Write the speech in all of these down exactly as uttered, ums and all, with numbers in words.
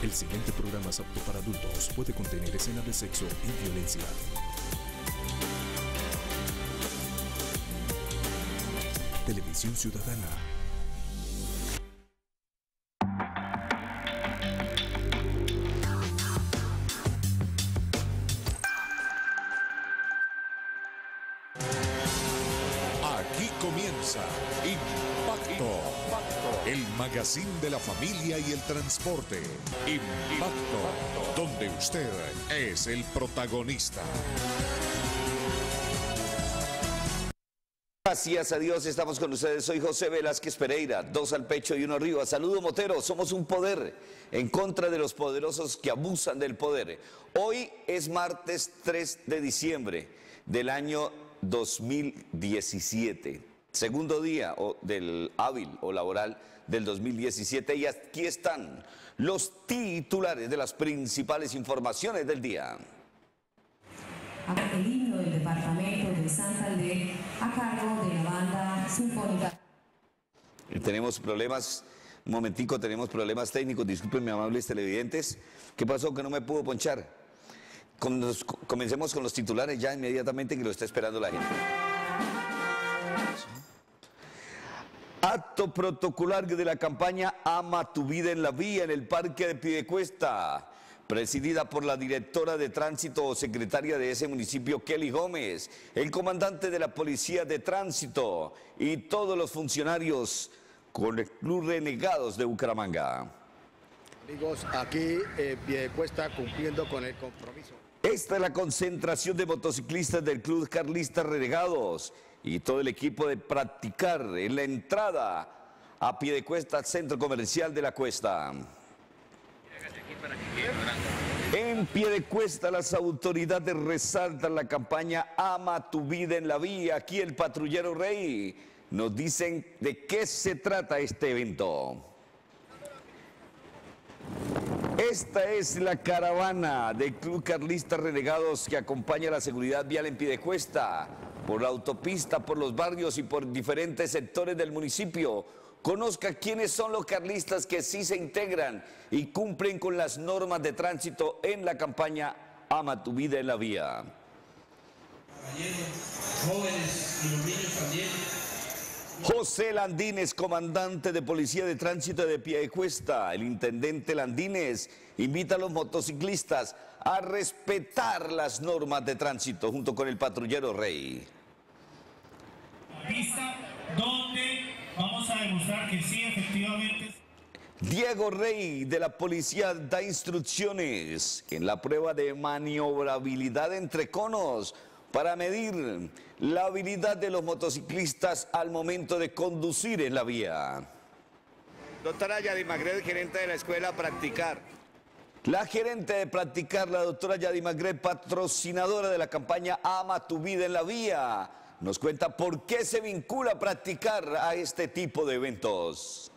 El siguiente programa es apto para adultos. Puede contener escenas de sexo y violencia. Televisión Ciudadana. Aquí comienza Impacto, el magazine de la familia y el transporte. Impacto, donde usted es el protagonista. Gracias a Dios, estamos con ustedes. Soy José Velázquez Pereira, dos al pecho y uno arriba. Saludo Motero, somos un poder en contra de los poderosos que abusan del poder. Hoy es martes tres de diciembre del año dos mil diecisiete, segundo día o, del hábil o laboral del dos mil diecisiete, y aquí están los titulares de las principales informaciones del día. El himno del departamento de Santander a cargo de la banda sinfónica. Tenemos problemas, un momentico, tenemos problemas técnicos, discúlpenme amables televidentes. ¿Qué pasó que no me pudo ponchar? Comencemos con los titulares ya inmediatamente, que lo está esperando la gente. Acto protocolar de la campaña Ama tu vida en la vía en el Parque de Piedecuesta, presidida por la directora de tránsito o secretaria de ese municipio, Kelly Gómez, el comandante de la Policía de Tránsito y todos los funcionarios con el Club Renegados de Bucaramanga. Amigos, aquí en Piedecuesta cumpliendo con el compromiso. Esta es la concentración de motociclistas del Club Carlista Renegados y todo el equipo de practicar en la entrada a Piedecuesta, centro comercial de la Cuesta. En Piedecuesta las autoridades resaltan la campaña Ama tu vida en la vía. Aquí el patrullero Rey nos dicen de qué se trata este evento. Esta es la caravana del Club Carlista Renegados que acompaña la seguridad vial en Piedecuesta, por la autopista, por los barrios y por diferentes sectores del municipio. Conozca quiénes son los carlistas que sí se integran y cumplen con las normas de tránsito en la campaña Ama tu vida en la vía. Jóvenes y los niños también. José Landines, comandante de Policía de Tránsito de Piedecuesta. El intendente Landines invita a los motociclistas a respetar las normas de tránsito junto con el patrullero Rey. La pista donde vamos a demostrar que sí, efectivamente. Diego Rey de la Policía da instrucciones en la prueba de maniobrabilidad entre conos para medir la habilidad de los motociclistas al momento de conducir en la vía. Doctora Yadimagret, gerente de la escuela Practicar. La gerente de Practicar, la doctora Yadimagret, patrocinadora de la campaña Ama tu vida en la vía, nos cuenta por qué se vincula a Practicar a este tipo de eventos.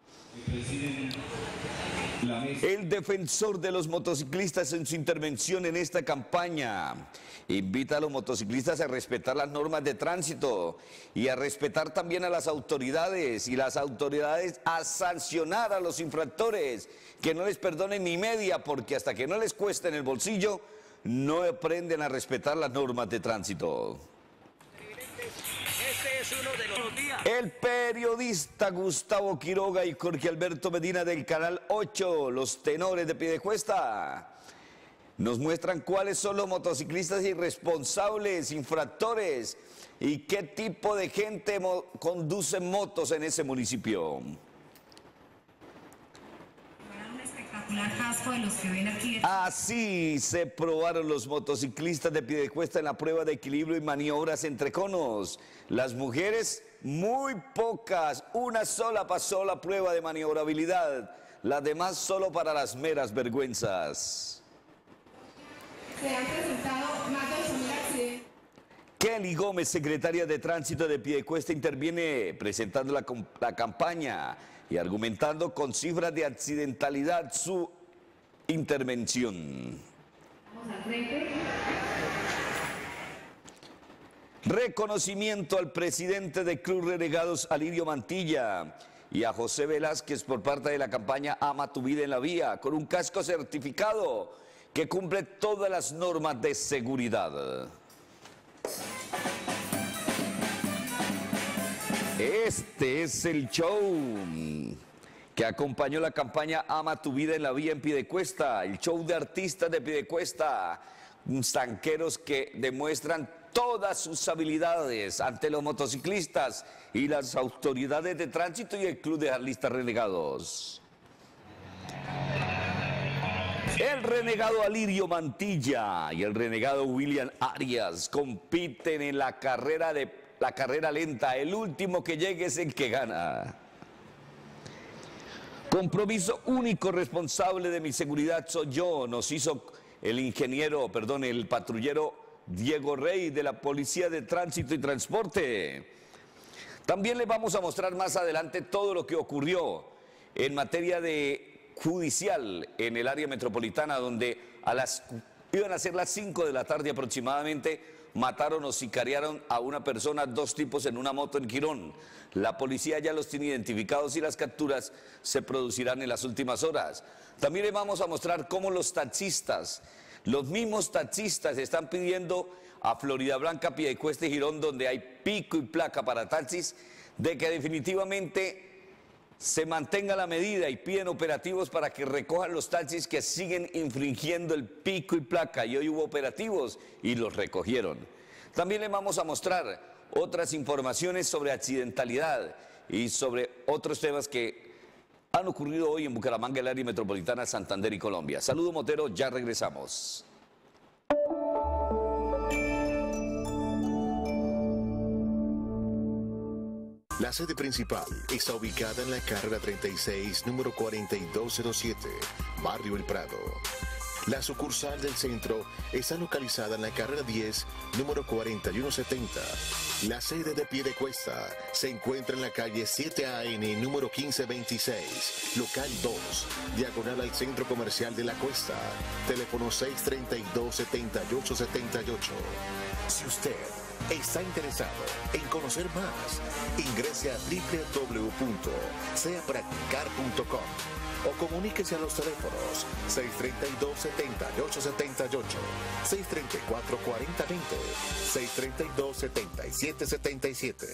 El defensor de los motociclistas en su intervención en esta campaña invita a los motociclistas a respetar las normas de tránsito y a respetar también a las autoridades y las autoridades a sancionar a los infractores, que no les perdonen ni media, porque hasta que no les cueste en el bolsillo no aprenden a respetar las normas de tránsito. Este es uno de los días. El periodista Gustavo Quiroga y Jorge Alberto Medina del Canal ocho, los tenores de Piedecuesta, nos muestran cuáles son los motociclistas irresponsables, infractores y qué tipo de gente mo- conduce motos en ese municipio. Un espectacular casco de los que ven aquí. Así se probaron los motociclistas de Piedecuesta en la prueba de equilibrio y maniobras entre conos. Las mujeres, muy pocas, una sola pasó la prueba de maniobrabilidad, las demás solo para las meras vergüenzas. Se han presentado más de ocho mil accidentes. Kelly Gómez, secretaria de Tránsito de Piedecuesta, interviene presentando la, la campaña y argumentando con cifras de accidentalidad su intervención. Vamos al frente. Reconocimiento al presidente de Club Renegados, Alirio Mantilla, y a José Velázquez por parte de la campaña Ama tu vida en la vía, con un casco certificado que cumple todas las normas de seguridad. Este es el show que acompañó la campaña Ama tu vida en la vía en Piedecuesta, el show de artistas de Piedecuesta, zanqueros que demuestran todas sus habilidades ante los motociclistas y las autoridades de tránsito y el Club de Jarlistas Renegados. El renegado Alirio Mantilla y el renegado William Arias compiten en la carrera de la carrera lenta. El último que llegue es el que gana. Compromiso único, responsable de mi seguridad soy yo, nos hizo el ingeniero, perdón, el patrullero Diego Rey de la Policía de Tránsito y Transporte. También les vamos a mostrar más adelante todo lo que ocurrió en materia de judicial en el área metropolitana, donde a las, iban a ser las cinco de la tarde aproximadamente, mataron o sicariaron a una persona, dos tipos en una moto en Girón. La policía ya los tiene identificados y las capturas se producirán en las últimas horas. También les vamos a mostrar cómo los taxistas, los mismos taxistas están pidiendo a Florida Blanca, Piedecuesta y Girón, donde hay pico y placa para taxis, de que definitivamente se mantenga la medida y piden operativos para que recojan los taxis que siguen infringiendo el pico y placa. Y hoy hubo operativos y los recogieron. También les vamos a mostrar otras informaciones sobre accidentalidad y sobre otros temas que han ocurrido hoy en Bucaramanga, el área metropolitana, Santander y Colombia. Saludo Motero, ya regresamos. La sede principal está ubicada en la carrera treinta y seis, número cuarenta y dos cero siete, Barrio El Prado. La sucursal del centro está localizada en la carrera diez, número cuarenta y uno setenta. La sede de Piedecuesta se encuentra en la calle siete A N, número quince veintiséis, local dos, diagonal al Centro Comercial de la Cuesta. Teléfono seis treinta y dos, setenta y ocho setenta y ocho. Si usted está interesado en conocer más, ingrese a doble u doble u doble u punto sea practicar punto com o comuníquese a los teléfonos seis treinta y dos, setenta y ocho setenta y ocho, seis treinta y cuatro, cuarenta veinte, seis treinta y dos, setenta y siete setenta y siete.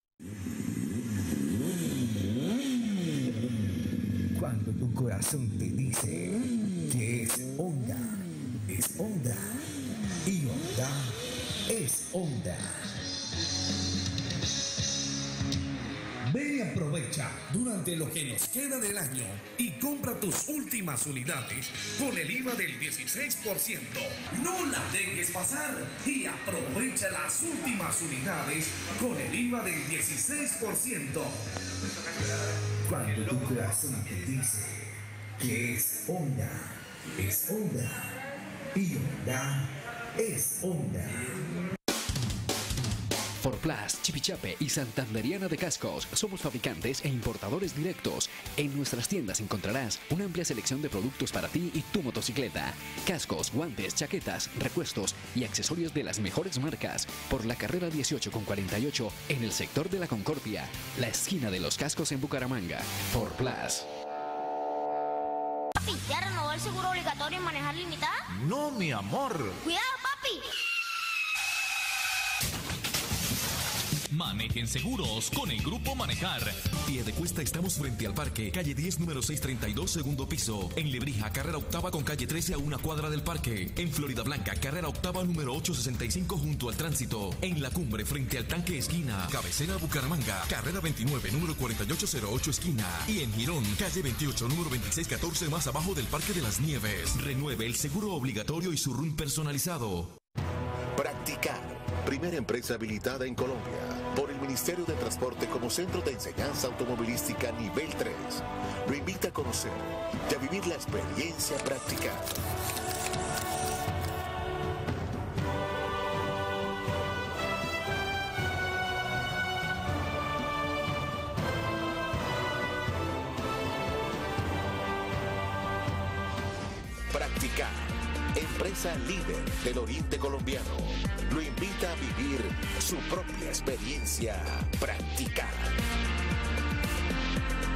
Cuando tu corazón te dice que es Honda, es Honda y Honda es Honda. Ven y aprovecha durante lo que nos queda del año y compra tus últimas unidades con el I V A del dieciséis por ciento. No la dejes pasar y aprovecha las últimas unidades con el I V A del dieciséis por ciento. Cuando tu corazón te dice que es Honda, es Honda y Honda es Honda. Forplas, Chipichape y Santanderiana de Cascos. Somos fabricantes e importadores directos. En nuestras tiendas encontrarás una amplia selección de productos para ti y tu motocicleta. Cascos, guantes, chaquetas, repuestos y accesorios de las mejores marcas. Por la carrera dieciocho con cuarenta y ocho en el sector de la Concordia, la esquina de los cascos en Bucaramanga. Forplas. Papi, ¿ya renovó el seguro obligatorio en manejar limitada? No, mi amor. ¡Cuidado, papi! Manejen seguros con el Grupo Manejar. Piedecuesta estamos frente al parque, calle diez, número seiscientos treinta y dos, segundo piso. En Lebrija, carrera octava con calle trece a una cuadra del parque. En Florida Blanca, carrera octava número ochocientos sesenta y cinco junto al tránsito. En La Cumbre, frente al tanque esquina. Cabecera Bucaramanga, carrera veintinueve, número cuarenta y ocho cero ocho esquina. Y en Girón, calle veintiocho, número veintiséis catorce más abajo del Parque de las Nieves. Renueve el seguro obligatorio y su R U N personalizado. Practicar, primera empresa habilitada en Colombia por el Ministerio de Transporte como Centro de Enseñanza Automovilística Nivel tres. Lo invita a conocer y a vivir la experiencia Practicar. Practicar, empresa líder del oriente colombiano, lo invita a vivir su propia experiencia Practicar.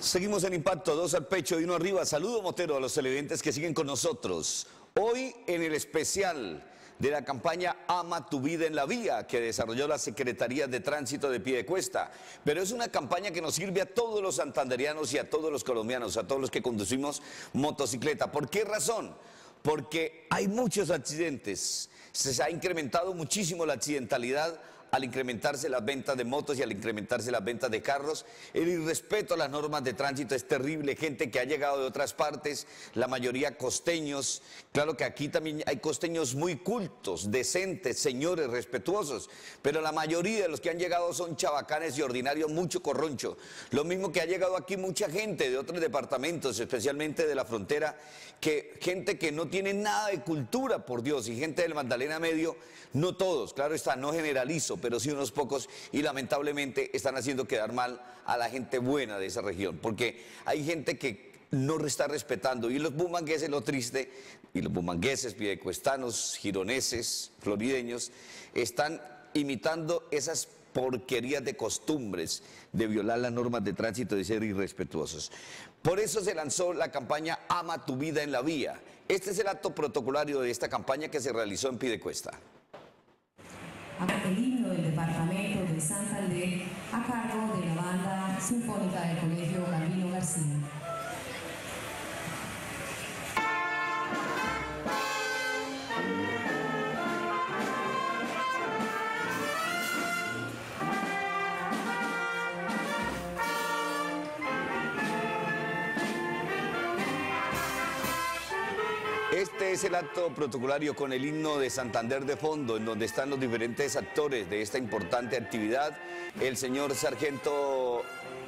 Seguimos en Impacto, dos al pecho y uno arriba. Saludo, Motero, a los televidentes que siguen con nosotros. Hoy en el especial de la campaña Ama tu vida en la vía que desarrolló la Secretaría de Tránsito de Piedecuesta. Pero es una campaña que nos sirve a todos los santanderianos y a todos los colombianos, a todos los que conducimos motocicleta. ¿Por qué razón? Porque hay muchos accidentes. Se ha incrementado muchísimo la accidentalidad al incrementarse las ventas de motos y al incrementarse las ventas de carros. El irrespeto a las normas de tránsito es terrible, gente que ha llegado de otras partes, la mayoría costeños. Claro que aquí también hay costeños muy cultos, decentes, señores, respetuosos, pero la mayoría de los que han llegado son chabacanes y ordinarios, mucho corroncho. Lo mismo que ha llegado aquí mucha gente de otros departamentos, especialmente de la frontera, que gente que no tiene nada de cultura, por Dios, y gente del Magdalena Medio, no todos, claro está, no generalizo, pero sí unos pocos, y lamentablemente están haciendo quedar mal a la gente buena de esa región, porque hay gente que no está respetando, y los bumangueses, lo triste, y los bumangueses, piedecuestanos, gironeses, florideños, están imitando esas porquerías de costumbres, de violar las normas de tránsito, de ser irrespetuosos. Por eso se lanzó la campaña Ama tu vida en la vía. Este es el acto protocolario de esta campaña que se realizó en Piedecuesta. El himno del departamento de Santander a cargo de la banda sinfónica del Colegio Gambino García. Este es el acto protocolario con el himno de Santander de fondo, en donde están los diferentes actores de esta importante actividad. El señor sargento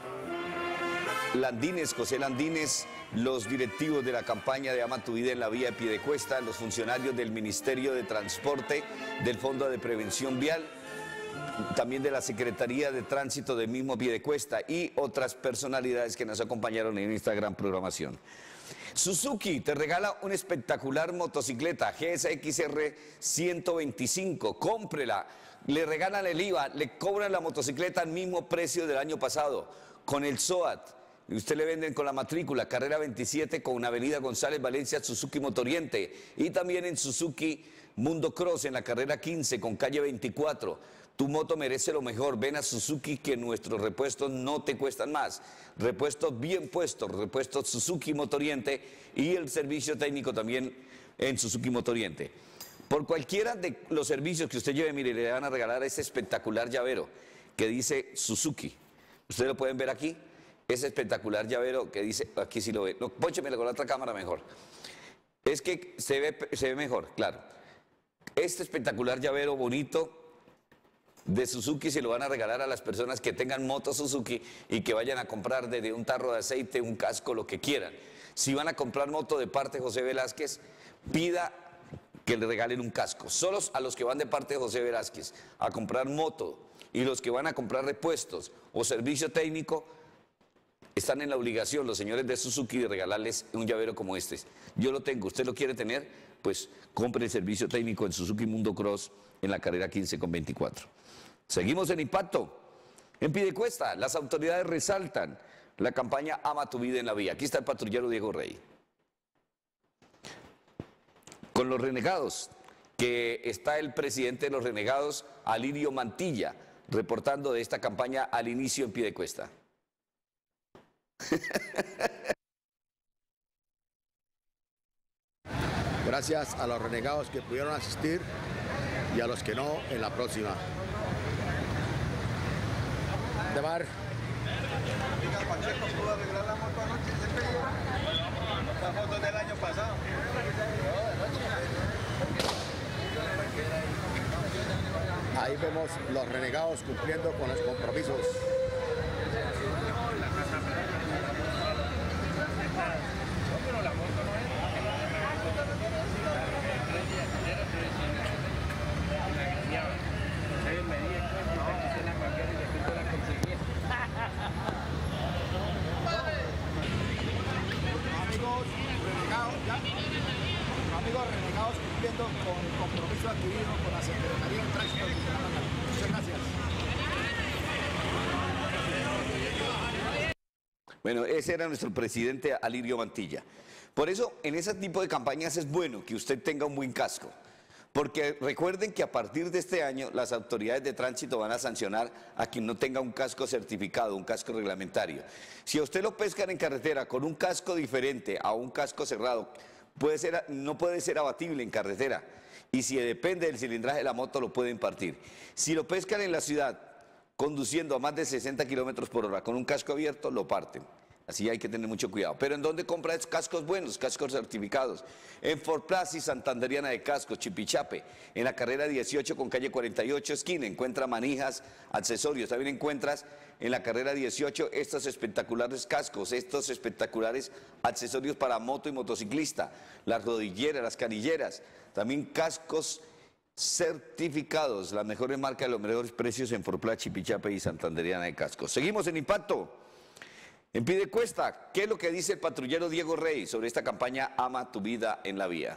Landines, José Landines, los directivos de la campaña de Ama tu vida en la vía de Piedecuesta, los funcionarios del Ministerio de Transporte, del Fondo de Prevención Vial, también de la Secretaría de Tránsito del mismo Piedecuesta y otras personalidades que nos acompañaron en esta gran programación. Suzuki te regala una espectacular motocicleta G S X R ciento veinticinco, cómprela, le regalan el I V A, le cobran la motocicleta al mismo precio del año pasado, con el S O A T, y usted le venden con la matrícula, carrera veintisiete con Avenida González Valencia, Suzuki Motoriente, y también en Suzuki Mundo Cross en la carrera quince con calle veinticuatro. Tu moto merece lo mejor, ven a Suzuki que nuestros repuestos no te cuestan más. Repuestos bien puestos, repuestos Suzuki Motoriente y el servicio técnico también en Suzuki Motoriente. Por cualquiera de los servicios que usted lleve, mire, le van a regalar ese espectacular llavero que dice Suzuki. Ustedes lo pueden ver aquí, ese espectacular llavero que dice, aquí sí lo ve, no, pónchemelo con la otra cámara mejor. Es que se ve, se ve mejor, claro. Este espectacular llavero bonito de Suzuki se lo van a regalar a las personas que tengan moto Suzuki y que vayan a comprar desde un tarro de aceite, un casco, lo que quieran. Si van a comprar moto de parte de José Velázquez, pida que le regalen un casco. Solo a los que van de parte de José Velázquez a comprar moto y los que van a comprar repuestos o servicio técnico, están en la obligación los señores de Suzuki de regalarles un llavero como este. Yo lo tengo, usted lo quiere tener, pues compre el servicio técnico en Suzuki Mundo Cross en la carrera quince con veinticuatro. Seguimos en Impacto. En Piedecuesta, las autoridades resaltan la campaña Ama tu vida en la vía. Aquí está el patrullero Diego Rey. Con los renegados, que está el presidente de los renegados, Alirio Mantilla, reportando de esta campaña al inicio en Piedecuesta. Gracias a los renegados que pudieron asistir y a los que no en la próxima. De mar. ¿Pudo arreglar la moto anoche? La moto del año pasado. Ahí vemos los renegados cumpliendo con los compromisos. Amigos renegados cumpliendo con el compromiso adquirido con la Secretaría de Tránsito. Muchas gracias. Bueno, ese era nuestro presidente Alirio Mantilla. Por eso, en ese tipo de campañas es bueno que usted tenga un buen casco. Porque recuerden que a partir de este año las autoridades de tránsito van a sancionar a quien no tenga un casco certificado, un casco reglamentario. Si a usted lo pescan en carretera con un casco diferente a un casco cerrado, puede ser, no puede ser abatible en carretera. Y si depende del cilindraje de la moto, lo pueden partir. Si lo pescan en la ciudad conduciendo a más de sesenta kilómetros por hora con un casco abierto, lo parten. Así hay que tener mucho cuidado. Pero ¿en dónde compra esos cascos buenos, cascos certificados? En Ford Plaza y Santanderiana de Cascos, Chipichape, en la carrera dieciocho con calle cuarenta y ocho esquina, encuentra manijas, accesorios. También encuentras en la carrera dieciocho estos espectaculares cascos, estos espectaculares accesorios para moto y motociclista, las rodilleras, las canilleras, también cascos certificados, las mejores marcas, los mejores precios en Ford Plaza, Chipichape y Santanderiana de Cascos. Seguimos en Impacto. En Piedecuesta, ¿qué es lo que dice el patrullero Diego Rey sobre esta campaña Ama tu vida en la vía?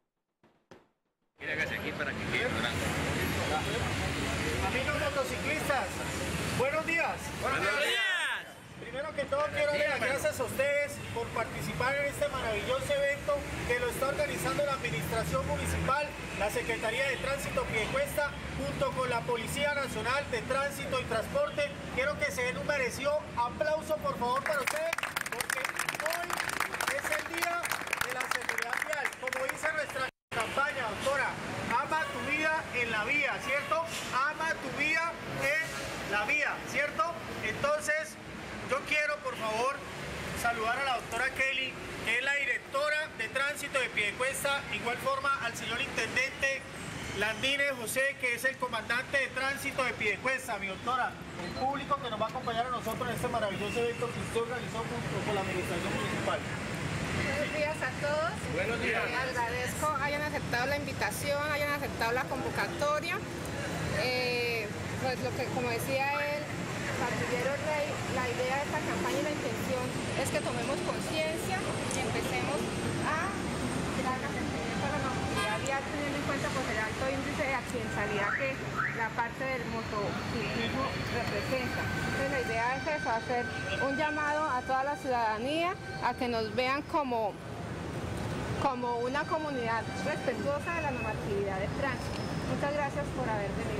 Amigos motociclistas, buenos días. Buenos días. Primero que todo quiero dar las gracias a ustedes por participar en este maravilloso evento que lo está organizando la Administración Municipal, la Secretaría de Tránsito Piedecuesta, junto con la Policía Nacional de Tránsito y Transporte. Quiero que se den un merecido aplauso, por favor, para ustedes, porque hoy es el día de la seguridad vial. Como dice nuestra campaña, doctora, ama tu vida en la vía, ¿cierto? Ama tu vida en la vía, ¿cierto? Entonces, yo quiero, por favor, saludar a la doctora Kelly, que es la directora de tránsito de Piedecuesta, igual forma al señor intendente Landines José, que es el comandante de tránsito de Piedecuesta. Mi doctora, el público que nos va a acompañar a nosotros en este maravilloso evento que usted organizó junto con la Administración Municipal. Buenos días a todos. Buenos días. Eh, agradezco hayan aceptado la invitación, hayan aceptado la convocatoria. Eh, pues lo que, como decía él, Patrullero Rey, la idea de esta campaña y la intención es que tomemos conciencia y empecemos a crear la sensibilidad para la movilidad vial, teniendo en cuenta pues, el alto índice de accidentalidad que la parte del motociclismo representa. Entonces la idea es eso, hacer un llamado a toda la ciudadanía a que nos vean como, como una comunidad respetuosa de la normatividad del tránsito. Muchas gracias por haber venido.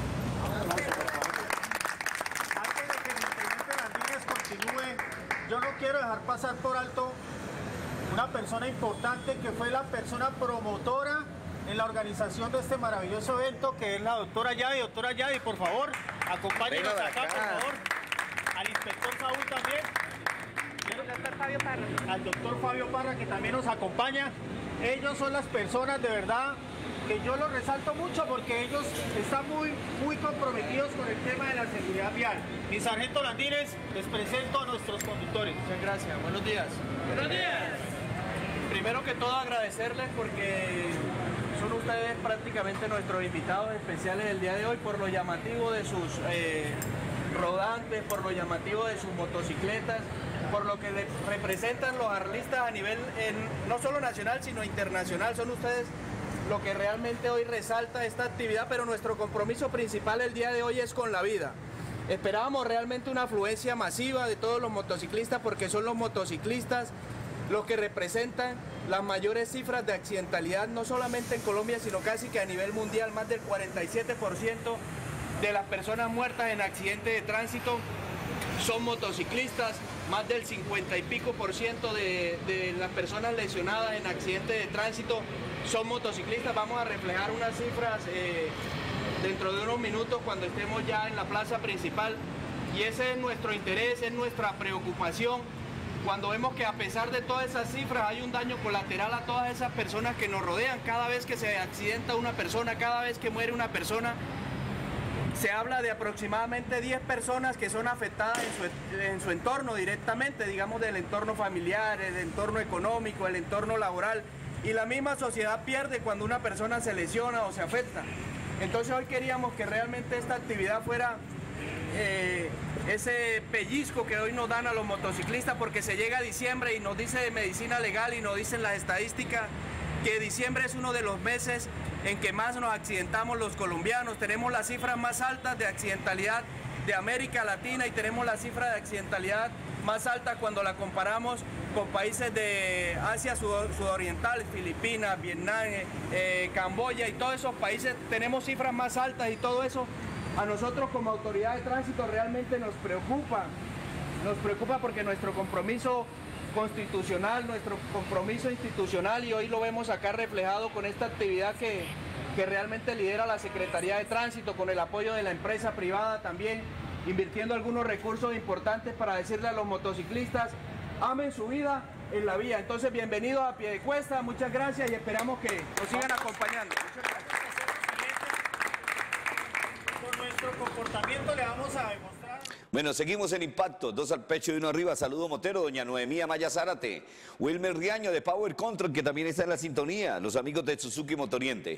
Yo no quiero dejar pasar por alto una persona importante que fue la persona promotora en la organización de este maravilloso evento, que es la doctora Yadi. Doctora Yadi, por favor, acompáñenos acá, acá, por favor. Al inspector Saúl también. Al doctor Fabio Parra. Al doctor Fabio Parra, que también nos acompaña. Ellos son las personas de verdad que yo los resalto mucho porque ellos están muy, muy comprometidos con el tema de la seguridad vial. Mi sargento Landines, les presento a nuestros conductores. Muchas gracias, buenos días. Buenos días. Primero que todo agradecerles porque son ustedes prácticamente nuestros invitados especiales del día de hoy por lo llamativo de sus eh, rodantes, por lo llamativo de sus motocicletas, por lo que representan los arlistas a nivel en, no solo nacional sino internacional. Son ustedes lo que realmente hoy resalta esta actividad, pero nuestro compromiso principal el día de hoy es con la vida. Esperábamos realmente una afluencia masiva de todos los motociclistas porque son los motociclistas los que representan las mayores cifras de accidentalidad, no solamente en Colombia, sino casi que a nivel mundial. Más del cuarenta y siete por ciento de las personas muertas en accidentes de tránsito son motociclistas, más del cincuenta y pico por ciento de, de las personas lesionadas en accidentes de tránsito son motociclistas. Vamos a reflejar unas cifras eh, dentro de unos minutos cuando estemos ya en la plaza principal, y ese es nuestro interés, es nuestra preocupación cuando vemos que a pesar de todas esas cifras hay un daño colateral a todas esas personas que nos rodean. Cada vez que se accidenta una persona, cada vez que muere una persona, se habla de aproximadamente diez personas que son afectadas en su, en su entorno directamente, digamos del entorno familiar, el entorno económico, el entorno laboral, y la misma sociedad pierde cuando una persona se lesiona o se afecta. Entonces hoy queríamos que realmente esta actividad fuera eh, ese pellizco que hoy nos dan a los motociclistas, porque se llega a diciembre y nos dice medicina legal y nos dicen las estadísticas que diciembre es uno de los meses en que más nos accidentamos los colombianos. Tenemos las cifras más altas de accidentalidad de América Latina y tenemos la cifra de accidentalidad más alta cuando la comparamos con países de Asia sud sudoriental, Filipinas, Vietnam, eh, Camboya y todos esos países tenemos cifras más altas y todo eso a nosotros como autoridad de tránsito realmente nos preocupa. Nos preocupa porque nuestro compromiso constitucional, nuestro compromiso institucional, y hoy lo vemos acá reflejado con esta actividad que, que realmente lidera la Secretaría de Tránsito, con el apoyo de la empresa privada también, invirtiendo algunos recursos importantes para decirle a los motociclistas, amen su vida en la vía. Entonces, bienvenidos a Piedecuesta, muchas gracias y esperamos que nos sigan acompañando. Muchas gracias. Con nuestro comportamiento le vamos a demostrar. Bueno, seguimos en Impacto, dos al pecho y uno arriba. Saludo Motero, doña Noemí Amaya Zárate, Wilmer Riaño de Power Control, que también está en la sintonía, los amigos de Suzuki Motoriente.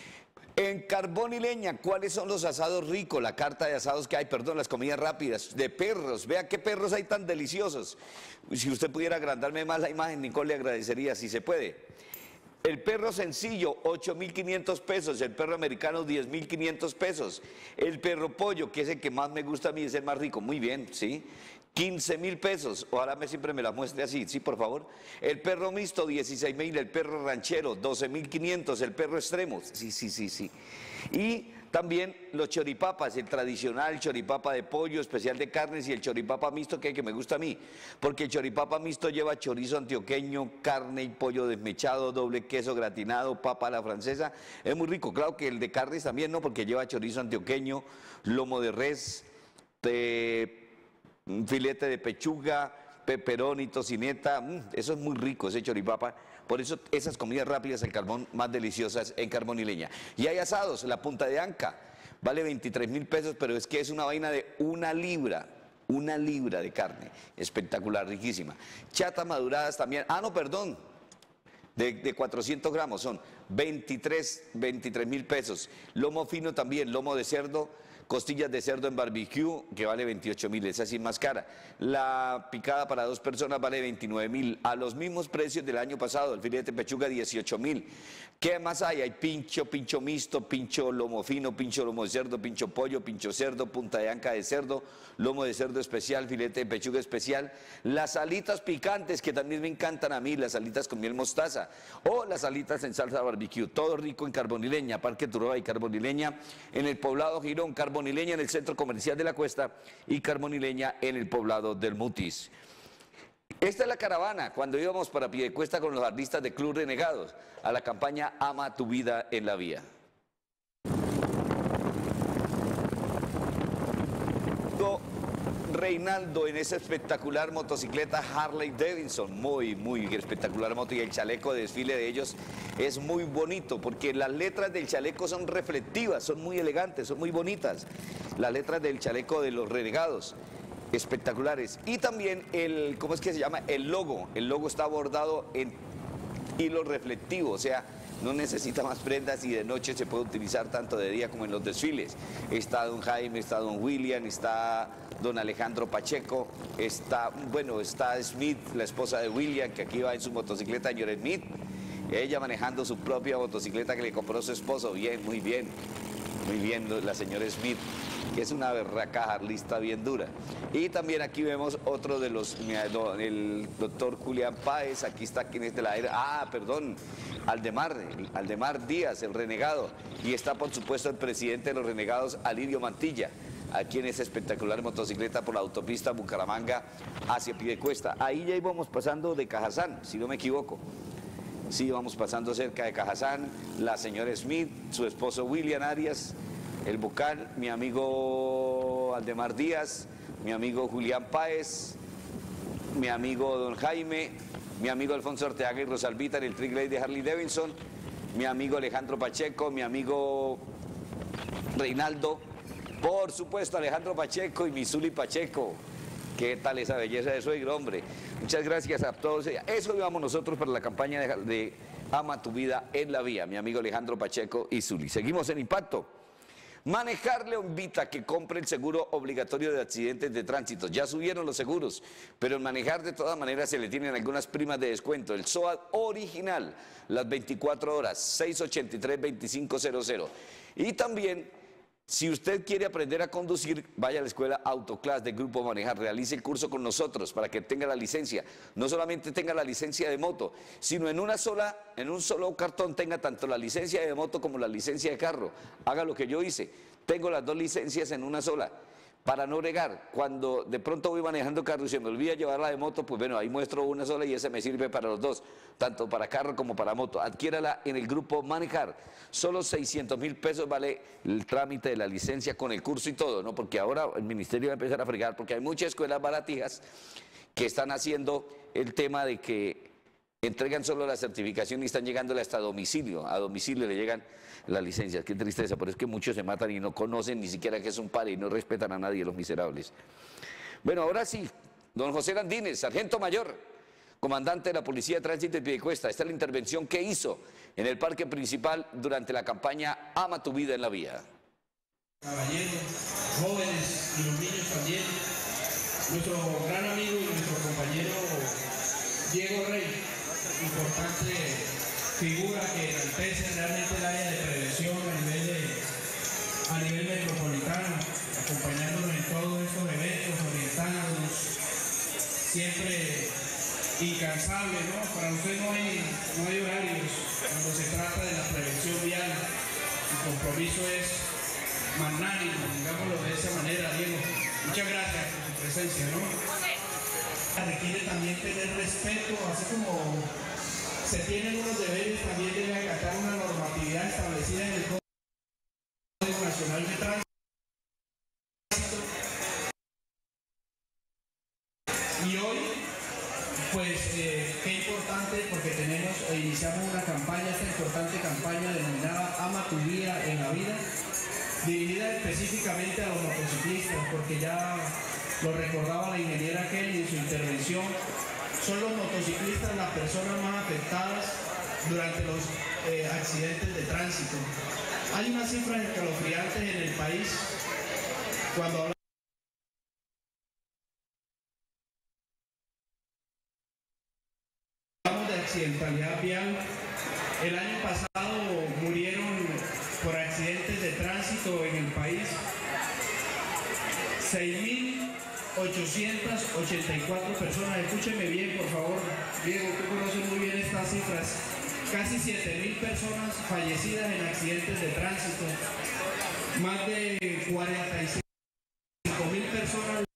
En Carbón y Leña, ¿cuáles son los asados ricos? La carta de asados que hay, perdón, las comidas rápidas, de perros. Vea qué perros hay tan deliciosos. Si usted pudiera agrandarme más la imagen, Nicole, le agradecería, si se puede. El perro sencillo, ocho mil quinientos pesos. El perro americano, diez mil quinientos pesos. El perro pollo, que es el que más me gusta a mí, es el más rico. Muy bien, ¿sí? quince mil pesos. Ojalá me siempre me la muestre así, sí, por favor. El perro mixto, dieciséis mil. El perro ranchero, doce mil quinientos. El perro extremo, sí, sí, sí, sí. Y también los choripapas, el tradicional choripapa de pollo, especial de carnes, y el choripapa mixto, que, que me gusta a mí, porque el choripapa mixto lleva chorizo antioqueño, carne y pollo desmechado, doble queso gratinado, papa a la francesa, es muy rico. Claro que el de carnes también, ¿no? Porque lleva chorizo antioqueño, lomo de res, de, un filete de pechuga, pepperoni, tocineta, mmm, eso es muy rico, ese choripapa. Por eso esas comidas rápidas en carbón más deliciosas en Carbón y Leña. Y hay asados, la punta de anca, vale veintitrés mil pesos, pero es que es una vaina de una libra, una libra de carne, espectacular, riquísima. Chatas maduradas también, ah no, perdón, de, de cuatrocientos gramos son veintitrés mil pesos. Lomo fino también, lomo de cerdo, costillas de cerdo en barbecue, que vale veintiocho mil, esa sí es más cara. La picada para dos personas vale veintinueve mil, a los mismos precios del año pasado. El filete de pechuga, dieciocho mil. ¿Qué más hay? Hay pincho, pincho mixto, pincho lomo fino, pincho lomo de cerdo, pincho pollo, pincho cerdo, punta de anca de cerdo, lomo de cerdo especial, filete de pechuga especial. Las alitas picantes, que también me encantan a mí, las alitas con miel mostaza, o las alitas en salsa barbecue. Todo rico en Carbón y Leña, Parque Turoba y Carbón y Leña, en el poblado Girón, Carbón y Leña en el centro comercial de la Cuesta y Carbón y Leña en el poblado del Mutis. Esta es la caravana cuando íbamos para Piedecuesta con los artistas de Club Renegados a la campaña Ama tu vida en la vía. Reinaldo en esa espectacular motocicleta Harley Davidson, muy, muy espectacular moto, y el chaleco de desfile de ellos es muy bonito porque las letras del chaleco son reflectivas, son muy elegantes, son muy bonitas. Las letras del chaleco de los Renegados, espectaculares. Y también el, ¿cómo es que se llama? El logo, el logo está bordado en hilo reflectivo, o sea, no necesita más prendas y de noche se puede utilizar tanto de día como en los desfiles. Está don Jaime, está don William, está don Alejandro Pacheco, está, bueno, está Smith, la esposa de William, que aquí va en su motocicleta, señor Smith, ella manejando su propia motocicleta que le compró su esposo. Bien, muy bien, muy bien la señora Smith, que es una berraca harlista bien dura. Y también aquí vemos otro de los, el doctor Julián Páez, aquí está quien es de la era, ah, perdón, Aldemar, Aldemar Díaz, el renegado, y está por supuesto el presidente de los Renegados, Alirio Mantilla, aquí en esa espectacular motocicleta por la autopista Bucaramanga hacia Piedecuesta. Ahí ya íbamos pasando de Cajazán, si no me equivoco. Sí, vamos pasando cerca de Cajazán, la señora Smith, su esposo William Arias, el Bucal, mi amigo Aldemar Díaz, mi amigo Julián Páez, mi amigo don Jaime, mi amigo Alfonso Orteaga y Rosalvita en el Triglade de Harley Davidson, mi amigo Alejandro Pacheco, mi amigo Reinaldo, por supuesto Alejandro Pacheco y mi Zuli Pacheco. ¿Qué tal esa belleza de suegro, hombre? Muchas gracias a todos. Eso íbamos nosotros para la campaña de, de Ama tu vida en la vía, mi amigo Alejandro Pacheco y Zuli. Seguimos en Impacto. Manejar le invita a que compre el seguro obligatorio de accidentes de tránsito. Ya subieron los seguros, pero en Manejar de todas maneras se le tienen algunas primas de descuento. El S O A T original, las veinticuatro horas, seis ochenta y tres, veinticinco cero cero. Y también Si usted quiere aprender a conducir, vaya a la escuela Autoclass del Grupo Manejar, realice el curso con nosotros para que tenga la licencia. No solamente tenga la licencia de moto, sino en una sola, en un solo cartón tenga tanto la licencia de moto como la licencia de carro. Haga lo que yo hice, tengo las dos licencias en una sola. Para no regar, cuando de pronto voy manejando carro y se me olvida llevarla de moto, pues bueno, ahí muestro una sola y esa me sirve para los dos, tanto para carro como para moto. Adquiérala en el Grupo Manejar. Solo seiscientos mil pesos vale el trámite de la licencia con el curso y todo, ¿no? Porque ahora el ministerio va a empezar a fregar, porque hay muchas escuelas baratijas que están haciendo el tema de que entregan solo la certificación y están llegándole hasta domicilio. A domicilio le llegan las licencias. Qué tristeza, por eso es que muchos se matan y no conocen ni siquiera que es un pare y no respetan a nadie, los miserables. Bueno, ahora sí, don José Landines, sargento mayor, comandante de la Policía de Tránsito de Piedecuesta. Esta es la intervención que hizo en el parque principal durante la campaña Ama tu vida en la vía. Caballeros, jóvenes y los niños también, nuestro gran amigo y nuestro compañero Diego Rey, importante figura que enaltece realmente el área de prevención a nivel, de, a nivel metropolitano, acompañándonos en todos estos eventos, orientándonos, siempre incansable, ¿no? Para usted no hay, no hay horarios cuando se trata de la prevención vial. El compromiso es magnánimo, digámoslo de esa manera, Diego. Muchas gracias por su presencia, ¿no? Requiere también tener respeto, así como se tienen unos deberes, también debe acatar una normatividad establecida en el Código Nacional de Tránsito. Y hoy, pues, eh, qué importante, porque tenemos, e iniciamos una campaña, esta importante campaña denominada Ama tu vida en la vida, dirigida específicamente a los motociclistas, porque ya lo recordaba la ingeniera Kelly en su intervención. Son los motociclistas las personas más afectadas durante los eh, accidentes de tránsito. Hay unas cifras escalofriantes en el país cuando hablamos de accidentalidad vial. El año pasado murieron por accidentes de tránsito en el país seis mil ochocientas ochenta y cuatro personas. Escúcheme bien, por favor. Diego, tú conoces muy bien estas cifras. Casi siete mil personas fallecidas en accidentes de tránsito. Más de cuarenta y cinco mil personas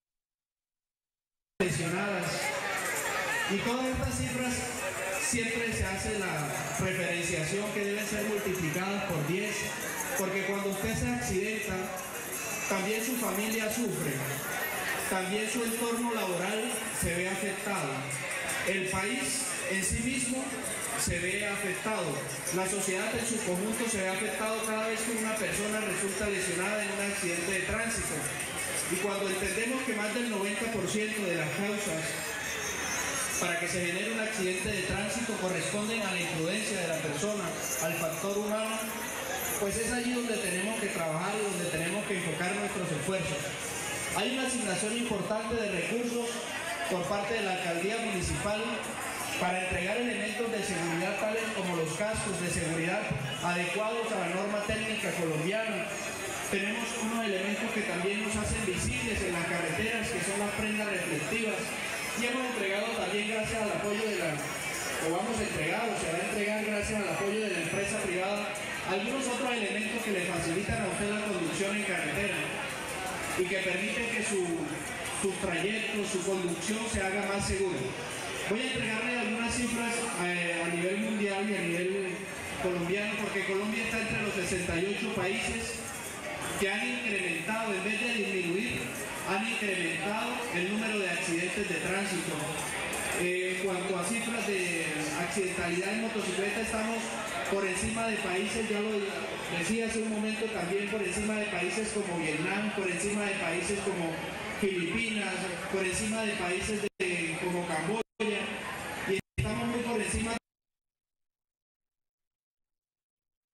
lesionadas. Y todas estas cifras siempre se hace la referenciación que deben ser multiplicadas por diez, porque cuando usted se accidenta, también su familia sufre. También su entorno laboral se ve afectado. El país en sí mismo se ve afectado. La sociedad en su conjunto se ve afectado cada vez que una persona resulta lesionada en un accidente de tránsito. Y cuando entendemos que más del noventa por ciento de las causas para que se genere un accidente de tránsito corresponden a la imprudencia de la persona, al factor humano, pues es allí donde tenemos que trabajar y donde tenemos que enfocar nuestros esfuerzos. Hay una asignación importante de recursos por parte de la alcaldía municipal para entregar elementos de seguridad tales como los cascos de seguridad adecuados a la norma técnica colombiana. Tenemos unos elementos que también nos hacen visibles en las carreteras, que son las prendas reflectivas. Y hemos entregado también, gracias al apoyo de la, o vamos a entregar, o se va a entregar gracias al apoyo de la empresa privada, algunos otros elementos que le facilitan a usted la conducción en carretera y que permiten que su, su trayecto, su conducción se haga más seguro. Voy a entregarle algunas cifras eh, a nivel mundial y a nivel colombiano, porque Colombia está entre los sesenta y ocho países que han incrementado, en vez de disminuir, han incrementado el número de accidentes de tránsito. Eh, en cuanto a cifras de accidentalidad en motocicleta, estamos por encima de países, ya lo decía hace un momento, también por encima de países como Vietnam, por encima de países como Filipinas, por encima de países de, como Camboya, y estamos muy por encima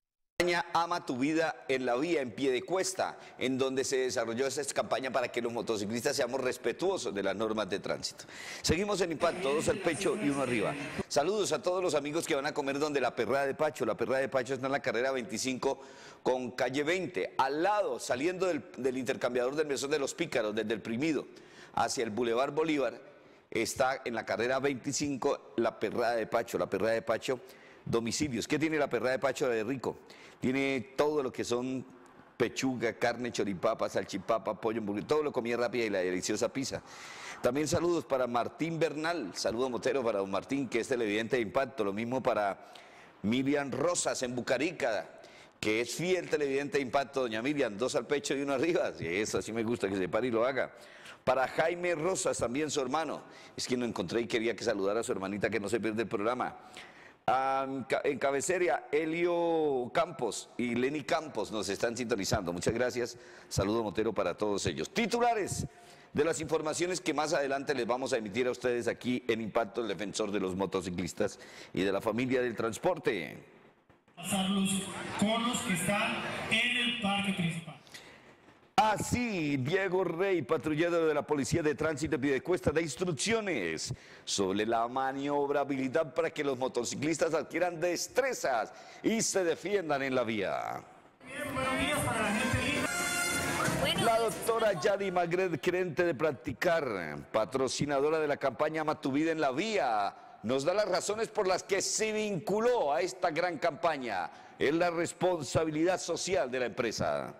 campaña Ama tu vida en la vía, en Piedecuesta, en donde se desarrolló esta campaña para que los motociclistas seamos respetuosos de las normas de tránsito. Seguimos en Impacto, dos al pecho y uno arriba. Saludos a todos los amigos que van a comer donde la Perrada de Pacho. La Perrada de Pacho está en la carrera veinticinco con calle veinte, al lado, saliendo del, del intercambiador del Mesón de los Pícaros, desde el Primido, hacia el Boulevard Bolívar, está en la carrera veinticinco la Perrada de Pacho. La Perrada de Pacho, domicilios. ¿Qué tiene la Perrada de Pacho de rico? Tiene todo lo que son pechuga, carne, choripapa, salchipapa, pollo, hamburguesa, todo lo comida rápida y la deliciosa pizza. También saludos para Martín Bernal, saludo motero para don Martín, que es televidente de Impacto. Lo mismo para Miriam Rosas en Bucarica, que es fiel televidente de Impacto. Doña Miriam, dos al pecho y uno arriba. Sí, eso sí me gusta que se pare y lo haga. Para Jaime Rosas, también su hermano. Es que no encontré y quería que saludara a su hermanita que no se pierde el programa. Um, en cabecería, Elio Campos y Lenny Campos nos están sintonizando. Muchas gracias. Saludo motero para todos ellos. Titulares de las informaciones que más adelante les vamos a emitir a ustedes aquí en Impacto, el defensor de los motociclistas y de la familia del transporte. Pasarlos con los que están en el parque principal. Así, Diego Rey, patrullero de la Policía de Tránsito de Piedecuesta, da instrucciones sobre la maniobrabilidad para que los motociclistas adquieran destrezas y se defiendan en la vía. Bien, buenos días para la gente linda. La doctora Yadi Magret, gerente de Practicar, patrocinadora de la campaña Ama tu vida en la vía, nos da las razones por las que se vinculó a esta gran campaña. Es la responsabilidad social de la empresa.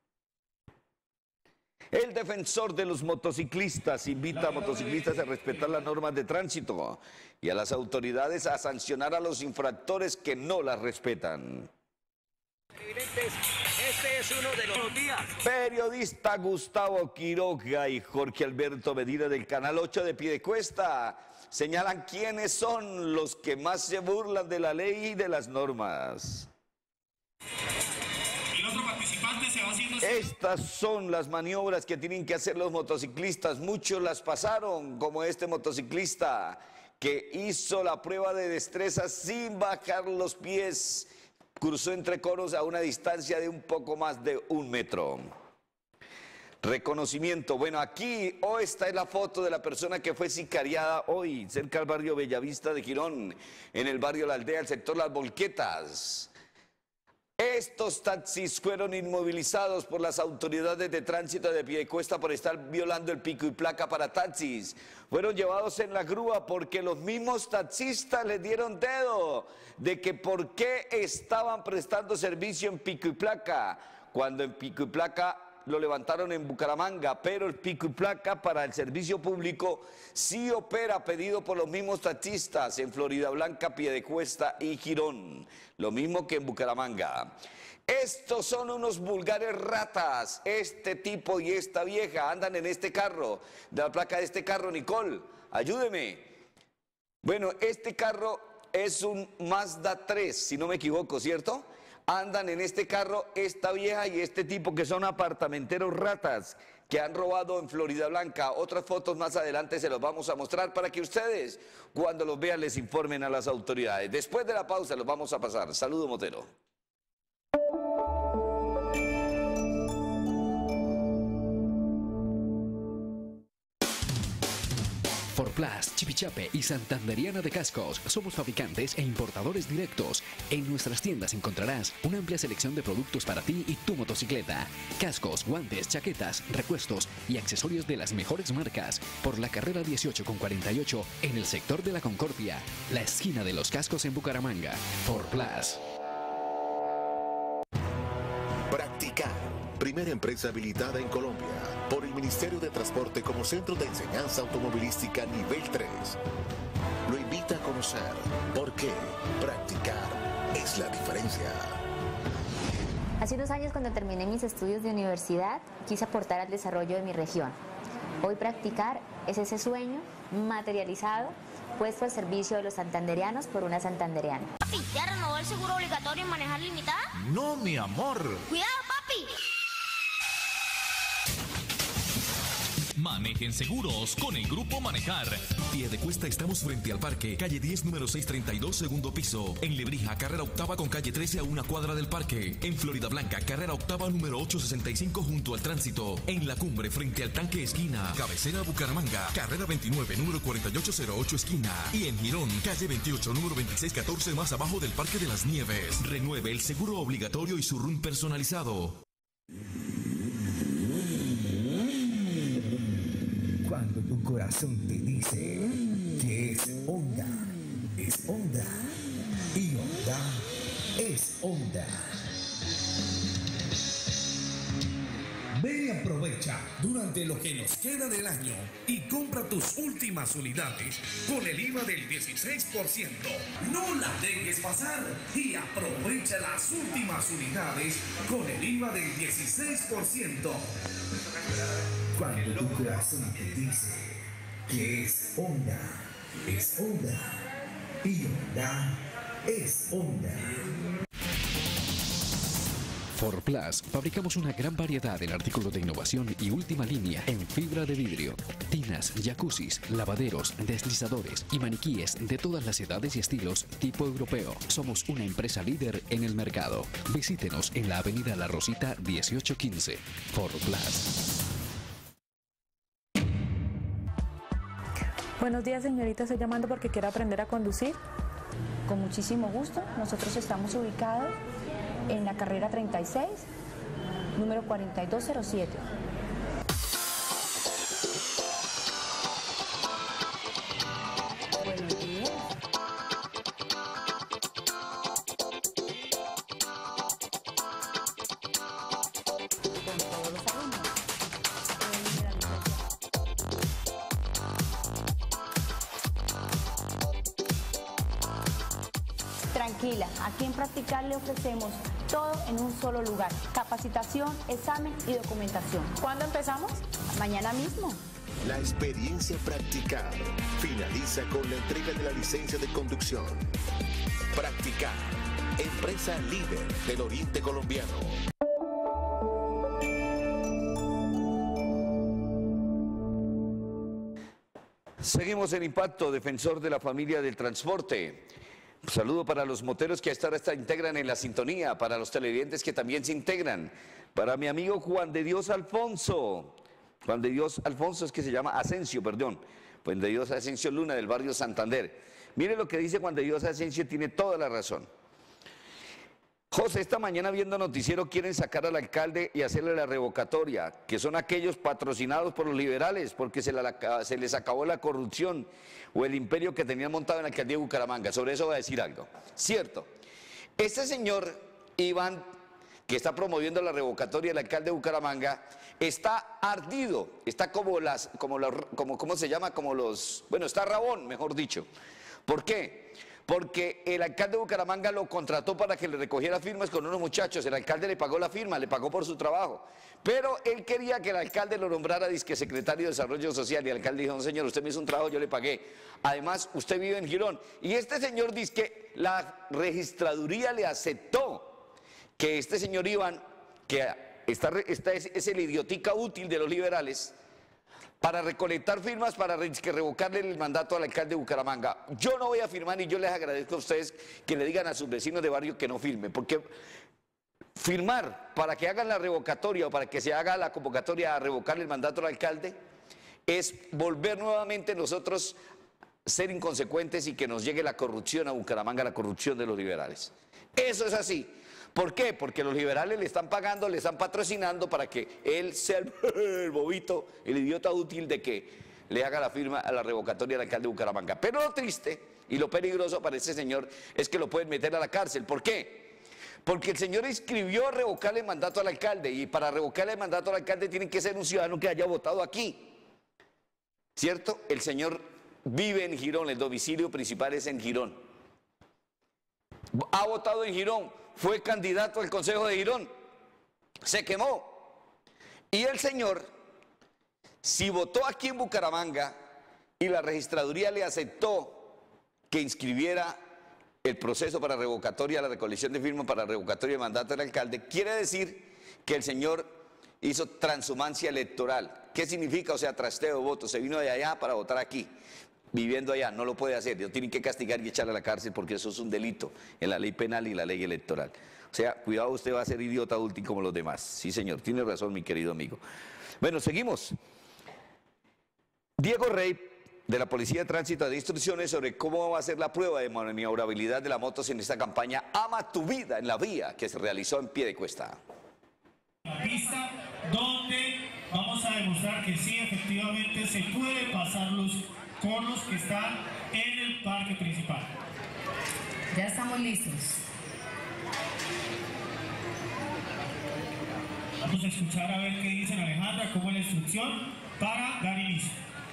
El defensor de los motociclistas invita a motociclistas a respetar las normas de tránsito y a las autoridades a sancionar a los infractores que no las respetan. Este es uno de los días. Periodista Gustavo Quiroga y Jorge Alberto Medina del Canal ocho de Piedecuesta señalan quiénes son los que más se burlan de la ley y de las normas. Estas son las maniobras que tienen que hacer los motociclistas. Muchos las pasaron, como este motociclista que hizo la prueba de destreza sin bajar los pies. Cruzó entre coros a una distancia de un poco más de un metro. Reconocimiento. Bueno, aquí, hoy esta es la foto de la persona que fue sicariada hoy, cerca del barrio Bellavista de Girón, en el barrio La Aldea, el sector Las Volquetas. Estos taxis fueron inmovilizados por las autoridades de tránsito de Piedecuesta por estar violando el pico y placa para taxis. Fueron llevados en la grúa porque los mismos taxistas les dieron dedo de que por qué estaban prestando servicio en pico y placa, cuando en pico y placa lo levantaron en Bucaramanga, pero el pico y placa para el servicio público sí opera pedido por los mismos taxistas en Florida Blanca, Piedecuesta y Girón, lo mismo que en Bucaramanga. Estos son unos vulgares ratas, este tipo y esta vieja andan en este carro, de la placa de este carro, Nicole, ayúdeme. Bueno, este carro es un Mazda tres, si no me equivoco, ¿cierto? Andan en este carro esta vieja y este tipo que son apartamenteros ratas que han robado en Florida Blanca. Otras fotos más adelante se los vamos a mostrar para que ustedes, cuando los vean, les informen a las autoridades. Después de la pausa los vamos a pasar. Saludo motero. Forplas, Chipichape y Santanderiana de Cascos. Somos fabricantes e importadores directos. En nuestras tiendas encontrarás una amplia selección de productos para ti y tu motocicleta. Cascos, guantes, chaquetas, repuestos y accesorios de las mejores marcas. Por la carrera dieciocho con cuarenta y ocho en el sector de la Concordia, la esquina de los cascos en Bucaramanga. Forplas. Practicar, primera empresa habilitada en Colombia por el Ministerio de Transporte como centro de enseñanza automovilística nivel tres. Lo invita a conocer por qué practicar es la diferencia. Hace unos años, cuando terminé mis estudios de universidad, quise aportar al desarrollo de mi región. Hoy practicar es ese sueño materializado, puesto al servicio de los santanderianos por una santandereana. Papi, ¿ya renovó el seguro obligatorio en manejar limitada? No, mi amor. ¡Cuidado, papi! Manejen seguros con el Grupo Manejar. Pie de Cuesta estamos frente al parque, calle diez, número seiscientos treinta y dos, segundo piso. En Lebrija, carrera octava con calle trece a una cuadra del parque. En Florida Blanca, carrera octava número ochocientos sesenta y cinco junto al tránsito. En La Cumbre, frente al tanque esquina. Cabecera Bucaramanga, carrera veintinueve, número cuarenta y ocho cero ocho esquina. Y en Girón, calle veintiocho, número veintiséis catorce más abajo del Parque de las Nieves. Renueve el seguro obligatorio y su R U N personalizado. Cuando tu corazón te dice que es Honda, es Honda. Y Honda es Honda. Ven y aprovecha durante lo que nos queda del año y compra tus últimas unidades con el I V A del dieciséis por ciento. No la dejes pasar y aprovecha las últimas unidades con el I V A del dieciséis por ciento. Cuando tu corazón te dice que es Honda, es Honda. Y Honda es Honda. For Plus, fabricamos una gran variedad en artículos de innovación y última línea en fibra de vidrio. Tinas, jacuzzis, lavaderos, deslizadores y maniquíes de todas las edades y estilos tipo europeo. Somos una empresa líder en el mercado. Visítenos en la avenida La Rosita dieciocho quince. For Plus. Buenos días, señorita. Estoy llamando porque quiero aprender a conducir. Con muchísimo gusto. Nosotros estamos ubicados en la carrera treinta y seis, número cuarenta y dos cero siete. Buenos días. Con todos los alumnos. Tranquila, aquí en Practicar le ofrecemos todo en un solo lugar. Capacitación, examen y documentación. ¿Cuándo empezamos? Mañana mismo. La experiencia Practicar finaliza con la entrega de la licencia de conducción. Practicar, empresa líder del Oriente Colombiano. Seguimos en Impacto, defensor de la familia del transporte. Un saludo para los moteros que hasta ahora se integran en la sintonía, para los televidentes que también se integran, para mi amigo Juan de Dios Alfonso, Juan de Dios Alfonso es que se llama Asensio, perdón, Juan de Dios Asensio Luna del barrio Santander. Mire lo que dice Juan de Dios Asensio, tiene toda la razón. José, esta mañana viendo noticiero quieren sacar al alcalde y hacerle la revocatoria, que son aquellos patrocinados por los liberales, porque se, la, se les acabó la corrupción o el imperio que tenían montado en la alcaldía de Bucaramanga. Sobre eso voy a decir algo. Cierto, este señor Iván, que está promoviendo la revocatoria del alcalde de Bucaramanga, está ardido, está como las, como los, como, ¿cómo se llama? Como los, bueno, está rabón, mejor dicho. ¿Por qué? Porque el alcalde de Bucaramanga lo contrató para que le recogiera firmas con unos muchachos. El alcalde le pagó la firma, le pagó por su trabajo. Pero él quería que el alcalde lo nombrara disque secretario de Desarrollo Social. Y el alcalde dijo, no señor, usted me hizo un trabajo, yo le pagué. Además, usted vive en Girón. Y este señor dice que la registraduría le aceptó que este señor Iván, que está, está, es, es el idiotica útil de los liberales, para recolectar firmas para que revocarle el mandato al alcalde de Bucaramanga. Yo no voy a firmar y yo les agradezco a ustedes que le digan a sus vecinos de barrio que no firmen, porque firmar para que hagan la revocatoria o para que se haga la convocatoria a revocarle el mandato al alcalde es volver nuevamente nosotros a ser inconsecuentes y que nos llegue la corrupción a Bucaramanga, la corrupción de los liberales. Eso es así. ¿Por qué? Porque los liberales le están pagando, le están patrocinando para que él sea el, el bobito, el idiota útil de que le haga la firma a la revocatoria del alcalde de Bucaramanga. Pero lo triste y lo peligroso para ese señor es que lo pueden meter a la cárcel. ¿Por qué? Porque el señor escribió revocarle el mandato al alcalde y para revocarle el mandato al alcalde tiene que ser un ciudadano que haya votado aquí. ¿Cierto? El señor vive en Girón, el domicilio principal es en Girón. Ha votado en Girón. Fue candidato al Consejo de Girón, se quemó. Y el señor, si votó aquí en Bucaramanga y la registraduría le aceptó que inscribiera el proceso para revocatoria, la recolección de firmas para revocatoria de mandato del alcalde, quiere decir que el señor hizo transhumancia electoral. ¿Qué significa? O sea, trasteo de votos. Se vino de allá para votar aquí, viviendo allá. No lo puede hacer. Lo tienen que castigar y echarle a la cárcel porque eso es un delito en la ley penal y la ley electoral. O sea, cuidado, usted va a ser idiota adulto como los demás. Sí, señor. Tiene razón, mi querido amigo. Bueno, seguimos. Diego Rey, de la Policía de Tránsito, da instrucciones sobre cómo va a ser la prueba de maniobrabilidad de las motos en esta campaña Ama tu vida en la vía, que se realizó en Piedecuesta. La pista donde vamos a demostrar que sí, efectivamente se puede pasar los conos que están en el parque principal. Ya estamos listos. Vamos a escuchar a ver qué dicen Alejandra, cómo es la instrucción para dar inicio.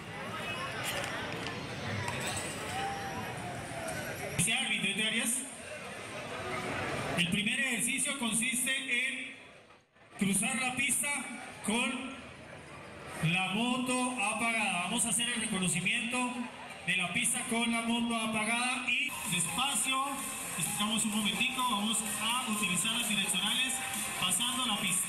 Árbitros de áreas. El primer ejercicio consiste en cruzar la pista con la moto apagada. Vamos a hacer el reconocimiento de la pista con la moto apagada y despacio, esperamos un momentico, vamos a utilizar las direccionales pasando la pista.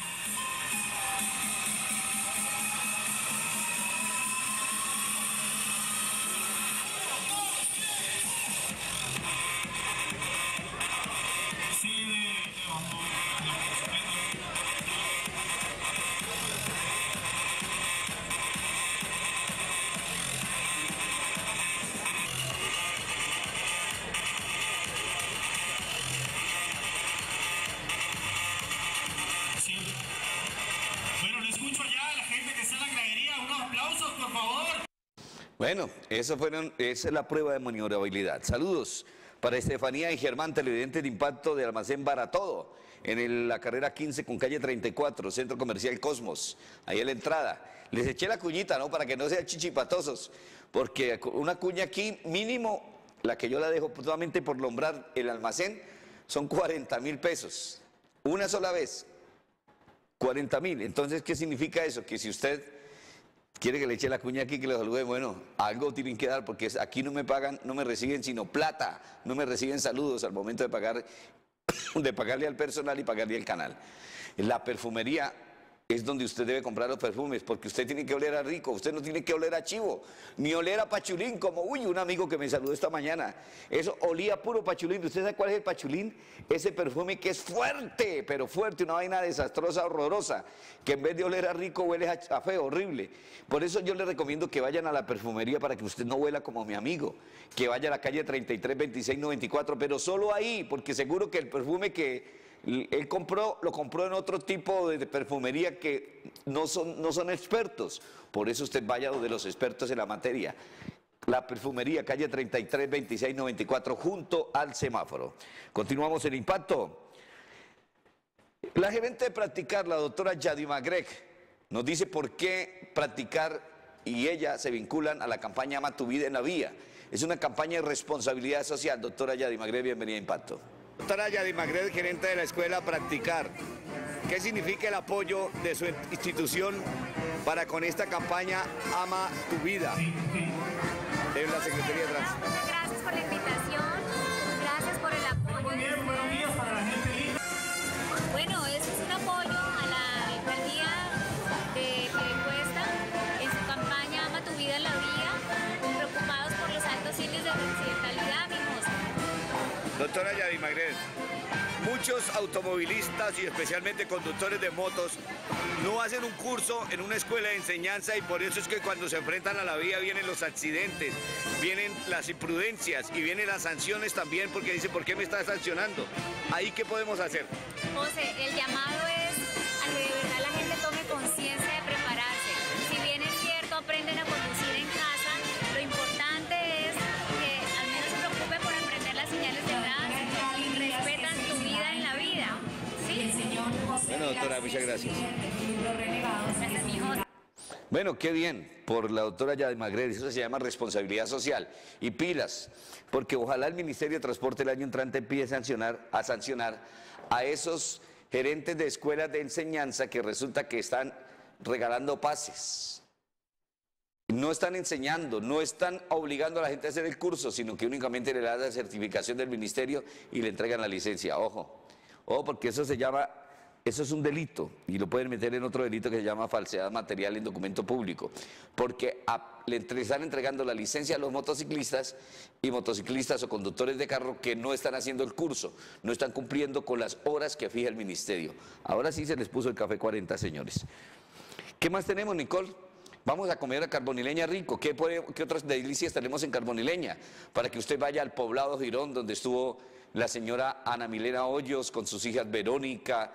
Bueno, eso fueron, esa es la prueba de maniobrabilidad. Saludos para Estefanía y Germán, televidentes de Impacto de Almacén Baratodo, en el, la carrera quince con calle treinta y cuatro, Centro Comercial Cosmos, ahí en la entrada. Les eché la cuñita, ¿no? Para que no sean chichipatosos, porque una cuña aquí mínimo, la que yo la dejo solamente por nombrar el almacén, son cuarenta mil pesos. Una sola vez, cuarenta mil. Entonces, ¿qué significa eso? Que si usted quiere que le eche la cuña aquí, que le salude, bueno, algo tienen que dar, porque aquí no me pagan, no me reciben sino plata, no me reciben saludos al momento de pagar, de pagarle al personal y pagarle al canal. La perfumería es donde usted debe comprar los perfumes, porque usted tiene que oler a rico, usted no tiene que oler a chivo, ni oler a pachulín, como, uy, un amigo que me saludó esta mañana, eso olía puro pachulín. ¿Usted sabe cuál es el pachulín? Ese perfume que es fuerte, pero fuerte, una vaina desastrosa, horrorosa, que en vez de oler a rico, huele a, a feo, horrible. Por eso yo le recomiendo que vayan a la perfumería para que usted no huela como mi amigo, que vaya a la calle treinta y tres, veintiséis, noventa y cuatro, pero solo ahí, porque seguro que el perfume que él compró, lo compró en otro tipo de perfumería que no son, no son expertos. Por eso usted vaya donde los expertos en la materia. La perfumería, calle treinta y tres, veintiséis, noventa y cuatro, junto al semáforo. Continuamos el Impacto. La gerente de Practicar, la doctora Yadima Greg, nos dice por qué Practicar y ella se vinculan a la campaña Ama tu vida en la vía. Es una campaña de responsabilidad social. Doctora Yadima Greg, bienvenida a Impacto. Doctora Yadima Greg, gerente de la escuela Practicar, ¿qué significa el apoyo de su institución para con esta campaña Ama tu vida de la Secretaría de Tránsito? Gracias por la invitación, gracias por el apoyo. Muy bien, buenos días para la gente linda. Bueno, eso es un apoyo a la alcaldía de Piedecuesta en su campaña Ama tu vida en la vía, preocupados por los altos índices de accidentalidad, mimosa. Doctora Yadima Greg, muchos automovilistas y especialmente conductores de motos no hacen un curso en una escuela de enseñanza y por eso es que cuando se enfrentan a la vía vienen los accidentes, vienen las imprudencias y vienen las sanciones también porque dicen, ¿por qué me estás sancionando? ¿Ahí qué podemos hacer? José, el llamado es a que de verdad la gente tome conciencia de prepararse. Si bien es cierto, aprenden a conducir en casa, lo importante es que al menos se preocupen por aprender las señales de tránsito y respetan tu vida en la vida. ¿Sí? Bueno, doctora, muchas gracias. Gracias, mi hijo. Bueno, qué bien por la doctora Yadima Greg, eso se llama responsabilidad social. Y pilas, porque ojalá el Ministerio de Transporte el año entrante empiece a sancionar, a sancionar a esos gerentes de escuelas de enseñanza que resulta que están regalando pases. No están enseñando, no están obligando a la gente a hacer el curso, sino que únicamente le dan la certificación del ministerio y le entregan la licencia. Ojo, ojo, porque eso se llama Eso es un delito y lo pueden meter en otro delito que se llama falsedad material en documento público, porque a, le entre, están entregando la licencia a los motociclistas y motociclistas o conductores de carro que no están haciendo el curso, no están cumpliendo con las horas que fija el ministerio. Ahora sí se les puso el café cuarenta, señores. ¿Qué más tenemos, Nicole? Vamos a comer a Carbonileña rico. ¿Qué, puede, qué otras delicias tenemos en Carbonileña? Para que usted vaya al poblado Girón, donde estuvo la señora Ana Milena Hoyos con sus hijas Verónica,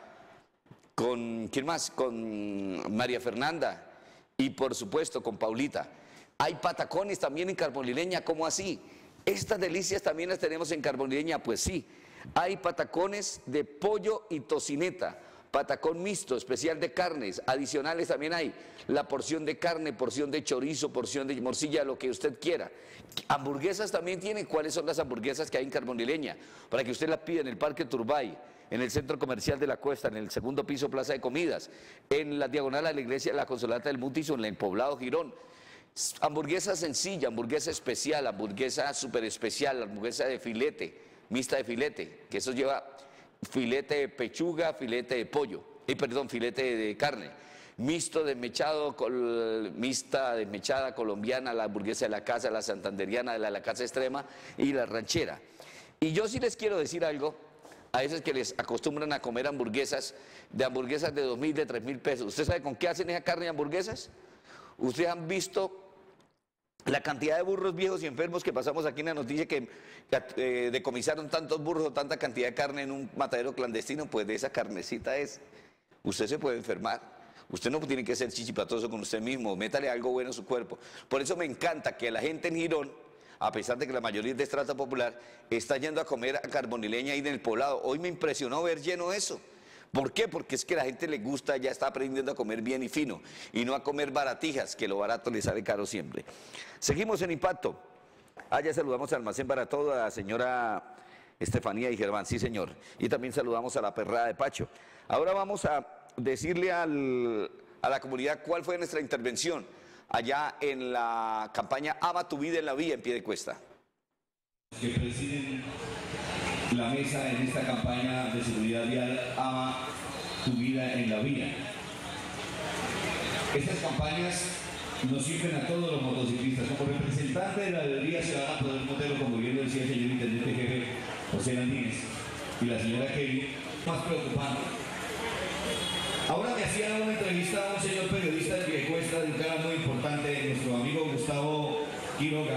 con, ¿quién más? Con María Fernanda y por supuesto con Paulita. Hay patacones también en Carbonileña, ¿cómo así? ¿Estas delicias también las tenemos en Carbonileña? Pues sí, hay patacones de pollo y tocineta, patacón mixto, especial de carnes, adicionales también hay, la porción de carne, porción de chorizo, porción de morcilla, lo que usted quiera. Hamburguesas también tiene. ¿Cuáles son las hamburguesas que hay en Carbonileña? Para que usted las pida en el Parque Turbay, en el Centro Comercial de la Cuesta, en el segundo piso Plaza de Comidas, en la diagonal a la iglesia de la Consolata del Mutis, en el poblado Girón. Hamburguesa sencilla, hamburguesa especial, hamburguesa súper especial, hamburguesa de filete, mixta de filete, que eso lleva filete de pechuga, filete de pollo, y perdón, filete de carne, mixto desmechado, col, mixta desmechada colombiana, la hamburguesa de la casa, la santanderiana, la de la casa extrema y la ranchera. Y yo sí les quiero decir algo, a veces que les acostumbran a comer hamburguesas, de hamburguesas de dos mil, de tres mil pesos. ¿Usted sabe con qué hacen esa carne de hamburguesas? Ustedes han visto la cantidad de burros viejos y enfermos que pasamos aquí en la noticia que eh, decomisaron tantos burros o tanta cantidad de carne en un matadero clandestino. Pues de esa carnecita es. Usted se puede enfermar. Usted no tiene que ser chichipatoso con usted mismo. Métale algo bueno a su cuerpo. Por eso me encanta que la gente en Girón, a pesar de que la mayoría es de estrata popular, está yendo a comer a Carbonileña ahí en el poblado. Hoy me impresionó ver lleno eso. ¿Por qué? Porque es que la gente le gusta, ya está aprendiendo a comer bien y fino y no a comer baratijas, que lo barato le sale caro siempre. Seguimos en Impacto. Ah, ya saludamos al Almacén Barato, a la señora Estefanía y Germán, sí señor. Y también saludamos a la Perrada de Pacho. Ahora vamos a decirle al, a la comunidad cuál fue nuestra intervención allá en la campaña Ama tu vida en la vía en Piedecuesta. Que presiden la mesa en esta campaña de seguridad vial Ama tu vida en la vía. Estas campañas nos sirven a todos los motociclistas. Como representante de la Alcaldía Ciudadana Poder Motero, como bien lo decía el señor Intendente Jefe José Landines y la señora Kelly, más preocupante. Ahora me hacía una entrevista a un señor periodista de Piedecuesta de un canal muy importante, nuestro amigo Gustavo Quiroga,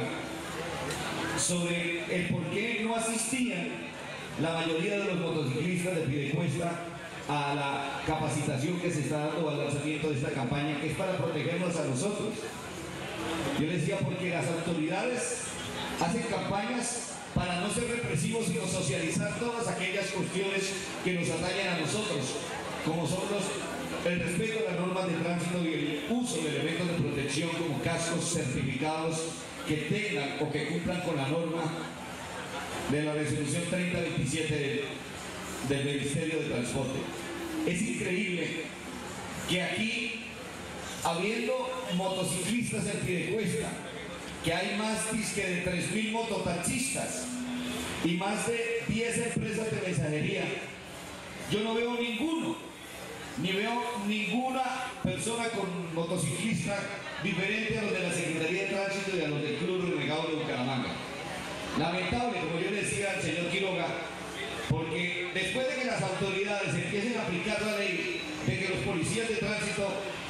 sobre el por qué no asistían la mayoría de los motociclistas de Piedecuesta a la capacitación que se está dando al lanzamiento de esta campaña, que es para protegernos a nosotros. Yo les decía, porque las autoridades hacen campañas para no ser represivos, sino socializar todas aquellas cuestiones que nos atañen a nosotros, como son los, el respeto a las normas de tránsito y el uso de elementos de protección como cascos certificados que tengan o que cumplan con la norma de la resolución treinta veintisiete del, del Ministerio de Transporte. Es increíble que aquí, habiendo motociclistas en Piedecuesta, que hay más que de tres mil mototaxistas y más de diez empresas de mensajería, yo no veo ninguno, ni veo ninguna persona con motociclista diferente a los de la Secretaría de Tránsito y a los del Club Renegado de Bucaramanga. Lamentable, como yo le decía al señor Quiroga, porque después de que las autoridades empiecen a aplicar la ley de que los policías de tránsito,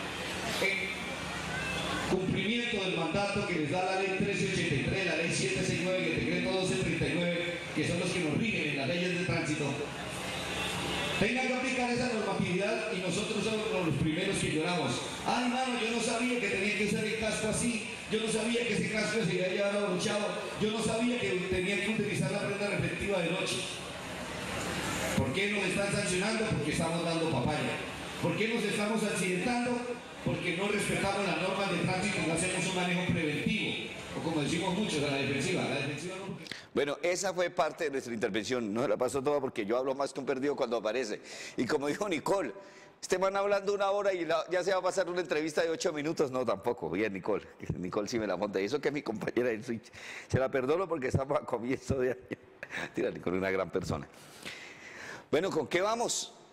en cumplimiento del mandato que les da la ley trece ochenta y tres, la ley setecientos sesenta y nueve y el decreto doce treinta y nueve, que son los que nos rigen en las leyes de tránsito, tengan que aplicar esa normatividad, y nosotros somos los primeros que lloramos. Ay, mano, yo no sabía que tenía que usar el casco así, yo no sabía que ese casco se iba a llevar abrochado, yo no sabía que tenía que utilizar la prenda reflectiva de noche. ¿Por qué nos están sancionando? Porque estamos dando papaya. ¿Por qué nos estamos accidentando? Porque no respetamos las normas de tránsito y no hacemos un manejo preventivo, o como decimos muchos, a la defensiva. La defensiva no... Bueno, esa fue parte de nuestra intervención, no se la pasó toda porque yo hablo más que un perdido cuando aparece. Y como dijo Nicole, este man hablando una hora y la, ya se va a pasar una entrevista de ocho minutos. No, tampoco, bien Nicole, Nicole sí me la monta. Y eso que es mi compañera del Switch, se la perdono porque estamos a comienzo de año. Tira, Nicole, una gran persona. Bueno, ¿con qué vamos?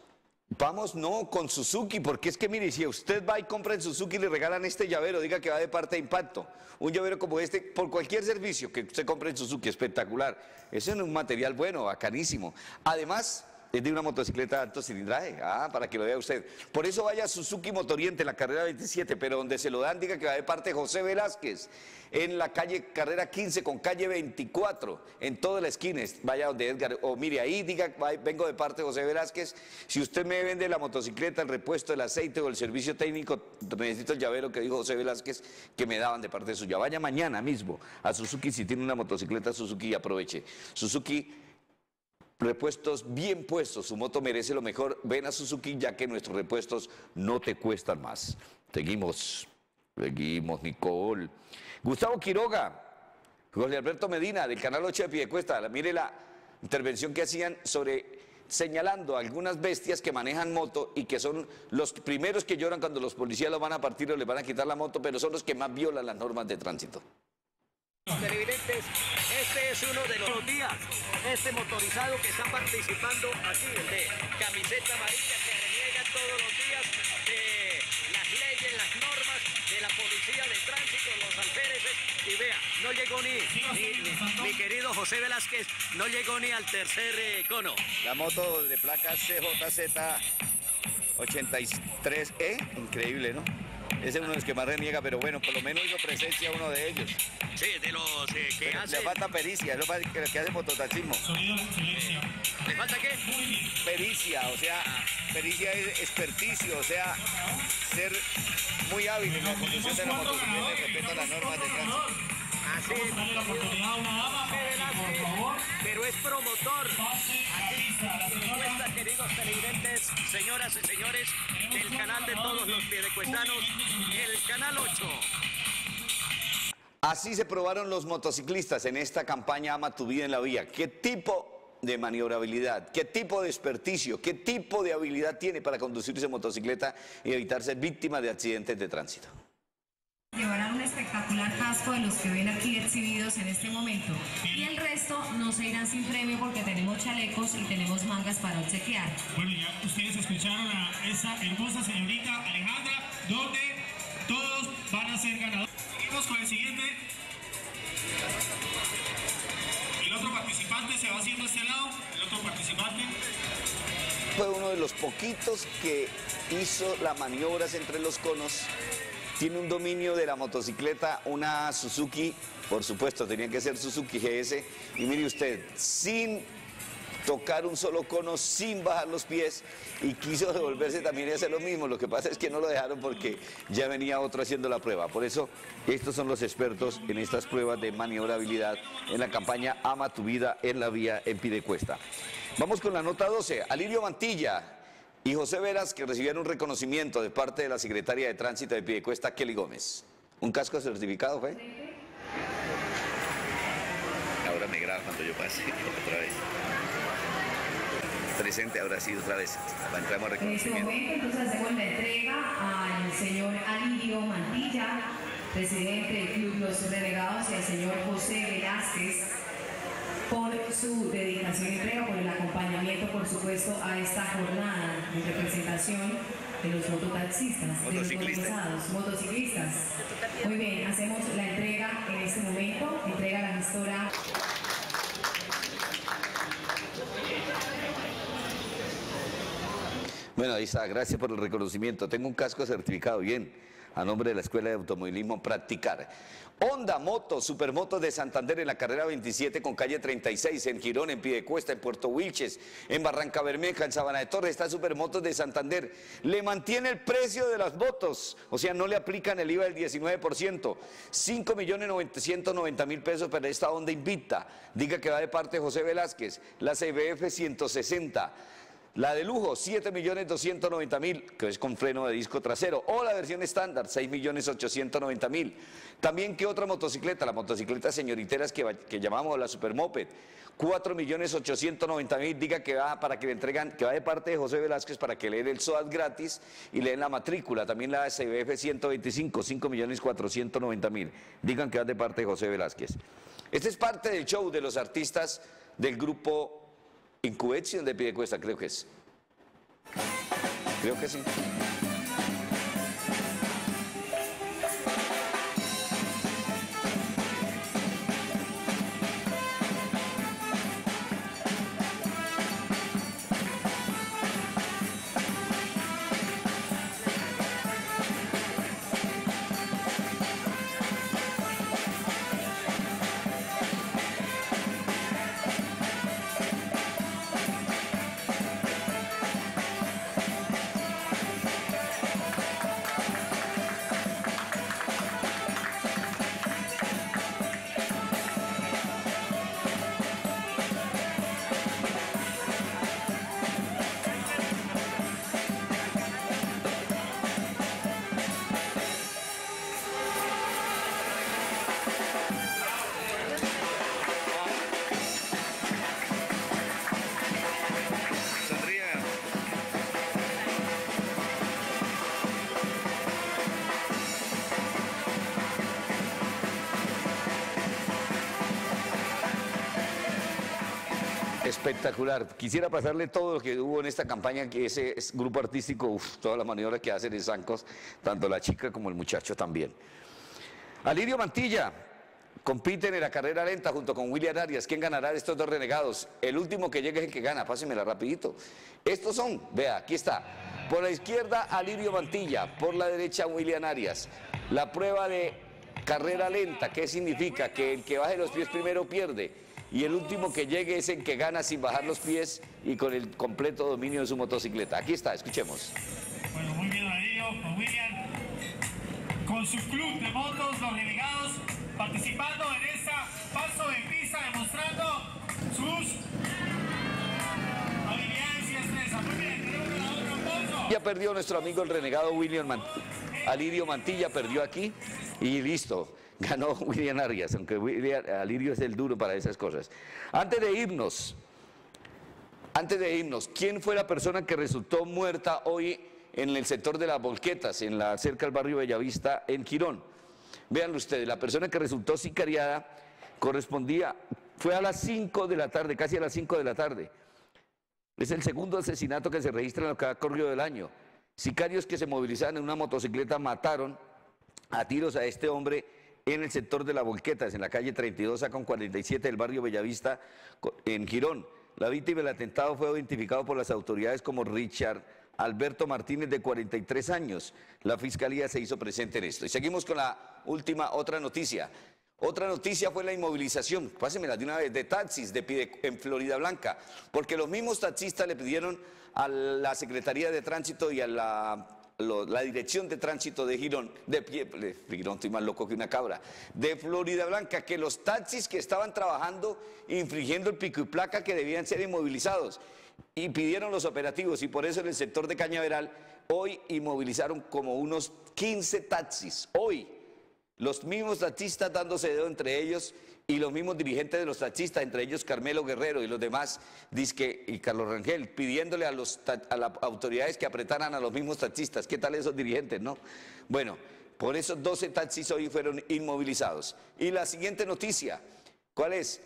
Vamos, no, con Suzuki, porque es que mire, si usted va y compra en Suzuki y le regalan este llavero, diga que va de parte de Impacto. Un llavero como este, por cualquier servicio que usted compre en Suzuki, espectacular. Eso es un material bueno, bacanísimo. Además, es de una motocicleta de alto cilindraje, ah, para que lo vea usted. Por eso vaya a Suzuki Motoriente en la carrera veintisiete, pero donde se lo dan, diga que va de parte de José Velázquez, en la calle carrera quince con calle veinticuatro, en toda la esquina, vaya donde Edgar, o mire ahí, diga, vengo de parte de José Velázquez. Si usted me vende la motocicleta, el repuesto, el aceite o el servicio técnico, necesito el llavero que dijo José Velázquez, que me daban de parte suya. Vaya mañana mismo a Suzuki, si tiene una motocicleta Suzuki, aproveche. Suzuki, repuestos bien puestos, su moto merece lo mejor. Ven a Suzuki, ya que nuestros repuestos no te cuestan más. Seguimos, seguimos, Nicole. Gustavo Quiroga, José Alberto Medina, del Canal ocho de Piedecuesta. Mire la intervención que hacían sobre, señalando a algunas bestias que manejan moto y que son los primeros que lloran cuando los policías los van a partir o les van a quitar la moto, pero son los que más violan las normas de tránsito. Televidentes, este es uno de los días, este motorizado que está participando aquí, el de camiseta amarilla, que reniega todos los días de las leyes, las normas de la policía de tránsito, los alféreces, y vea, no llegó ni, ni, ni mi querido José Velázquez, no llegó ni al tercer eh, cono. La moto de placa C J Z ochenta y tres E, increíble, ¿no? Ese es uno de los que más reniega, pero bueno, por lo menos hizo presencia uno de ellos. Sí, de los eh, que pero hacen... le falta pericia, es lo que, que hace mototaxismo. Eh, ¿Le falta qué? Pericia, o sea, pericia es experticio, o sea, ser muy hábil en la conducción de la motocicleta y respeto a las normas de tránsito. Así es, pero es promotor. Aquí, encuesta, queridos televidentes, señoras y señores, del canal de todos los piedecuestanos, el Canal ocho. Así se probaron los motociclistas en esta campaña Ama tu vida en la vía. ¿Qué tipo de maniobrabilidad, qué tipo de experticio, qué tipo de habilidad tiene para conducirse motocicleta y evitar ser víctima de accidentes de tránsito? Llevarán un espectacular casco de los que ven aquí exhibidos en este momento. Y el resto no se irán sin premio porque tenemos chalecos y tenemos mangas para obsequiar. Bueno, ya ustedes escucharon a esa hermosa señorita Alejandra, donde todos van a ser ganadores. Seguimos con el siguiente. El otro participante se va haciendo a este lado. El otro participante. Fue uno de los poquitos que hizo las maniobras entre los conos. Tiene un dominio de la motocicleta, una Suzuki, por supuesto, tenía que ser Suzuki G S. Y mire usted, sin tocar un solo cono, sin bajar los pies, y quiso devolverse también y hacer lo mismo. Lo que pasa es que no lo dejaron porque ya venía otro haciendo la prueba. Por eso, estos son los expertos en estas pruebas de maniobrabilidad en la campaña Ama tu vida en la vía en Piedecuesta. Vamos con la nota doce. Alirio Mantilla y José Veras, que recibieron un reconocimiento de parte de la Secretaria de Tránsito de Piedecuesta, Kelly Gómez. ¿Un casco certificado fue? Ahora me graba cuando yo pase otra vez. Presente habrá sido otra vez. Entramos a En este reconocimiento. momento entonces hacemos la entrega al señor Alirio Mantilla, presidente del Club Los Relegados, y al señor José Velázquez, por su dedicación y entrega, por el acompañamiento, por supuesto, a esta jornada de representación de los mototaxistas, de los motorizados, motociclistas. Muy bien, hacemos la entrega en este momento, entrega a la gestora. Bueno, ahí está, gracias por el reconocimiento. Tengo un casco certificado, bien, a nombre de la Escuela de Automovilismo Practicar. Honda Moto, Supermotos de Santander en la carrera veintisiete con calle treinta y seis, en Girón, en Piedecuesta, en Puerto Wilches, en Barranca Bermeja, en Sabana de Torres, está Supermotos de Santander. Le mantiene el precio de las motos, o sea, no le aplican el I V A del diecinueve por ciento. cinco millones novecientos noventa mil pesos para esta Honda Invicta. Diga que va de parte de José Velázquez. La C B F ciento sesenta. La de lujo, siete millones doscientos noventa mil, que es con freno de disco trasero. O la versión estándar, seis millones ochocientos noventa mil. También, ¿qué otra motocicleta? La motocicleta señoriteras que, que llamamos la Supermoped, cuatro millones ochocientos noventa mil. Diga que va para que le entregan, que va de parte de José Velázquez para que le den el S O A T gratis y le den la matrícula. También la C B F ciento veinticinco, cinco millones cuatrocientos noventa mil. Digan que va de parte de José Velázquez. Este es parte del show de los artistas del grupo Incubection de Piedecuesta, creo que es. Creo que sí. Espectacular. Quisiera pasarle todo lo que hubo en esta campaña, que ese es grupo artístico, uf, todas las maniobras que hacen en zancos, tanto la chica como el muchacho también. Alirio Mantilla compiten en la carrera lenta junto con William Arias. ¿Quién ganará de estos dos renegados? El último que llegue es el que gana, pásenmela rapidito. Estos son, vea, aquí está. Por la izquierda, Alirio Mantilla, por la derecha, William Arias. La prueba de carrera lenta, ¿qué significa? Que el que baje los pies primero pierde. Y el último que llegue es el que gana sin bajar los pies y con el completo dominio de su motocicleta. Aquí está, escuchemos. Bueno, muy bien Alirio, con William, con su club de motos, los renegados, participando en esta paso en pista, demostrando sus habilidades y destreza. Muy bien, tenemos la otra paso. Ya perdió nuestro amigo el renegado William Man Alirio Mantilla, perdió aquí y listo. Ganó William Arias, aunque William, Alirio es el duro para esas cosas. Antes de irnos, antes de irnos, ¿quién fue la persona que resultó muerta hoy en el sector de las Volquetas, en la, cerca del barrio Bellavista, en Girón? Vean ustedes, la persona que resultó sicariada correspondía, fue a las cinco de la tarde, casi a las cinco de la tarde. Es el segundo asesinato que se registra en lo que ha corrido del año. Sicarios que se movilizaban en una motocicleta mataron a tiros a este hombre en el sector de las Volquetas, en la calle treinta y dos A con cuarenta y siete del barrio Bellavista, en Girón. La víctima del atentado fue identificado por las autoridades como Richard Alberto Martínez, de cuarenta y tres años. La fiscalía se hizo presente en esto. Y seguimos con la última, otra noticia. Otra noticia fue la inmovilización, pásenmela de una vez, de taxis de Pide, en Florida Blanca, porque los mismos taxistas le pidieron a la Secretaría de Tránsito y a la... la Dirección de Tránsito de Girón, de Girón, estoy más loco que una cabra, de Florida Blanca, que los taxis que estaban trabajando, infringiendo el pico y placa, que debían ser inmovilizados, y pidieron los operativos, y por eso en el sector de Cañaveral, hoy inmovilizaron como unos quince taxis, hoy, los mismos taxistas dándose dedo entre ellos, y los mismos dirigentes de los taxistas, entre ellos Carmelo Guerrero y los demás, dizque, y Carlos Rangel, pidiéndole a, los, a las autoridades que apretaran a los mismos taxistas. ¿Qué tal esos dirigentes, no? Bueno, por esos doce taxis hoy fueron inmovilizados. Y la siguiente noticia, ¿cuál es?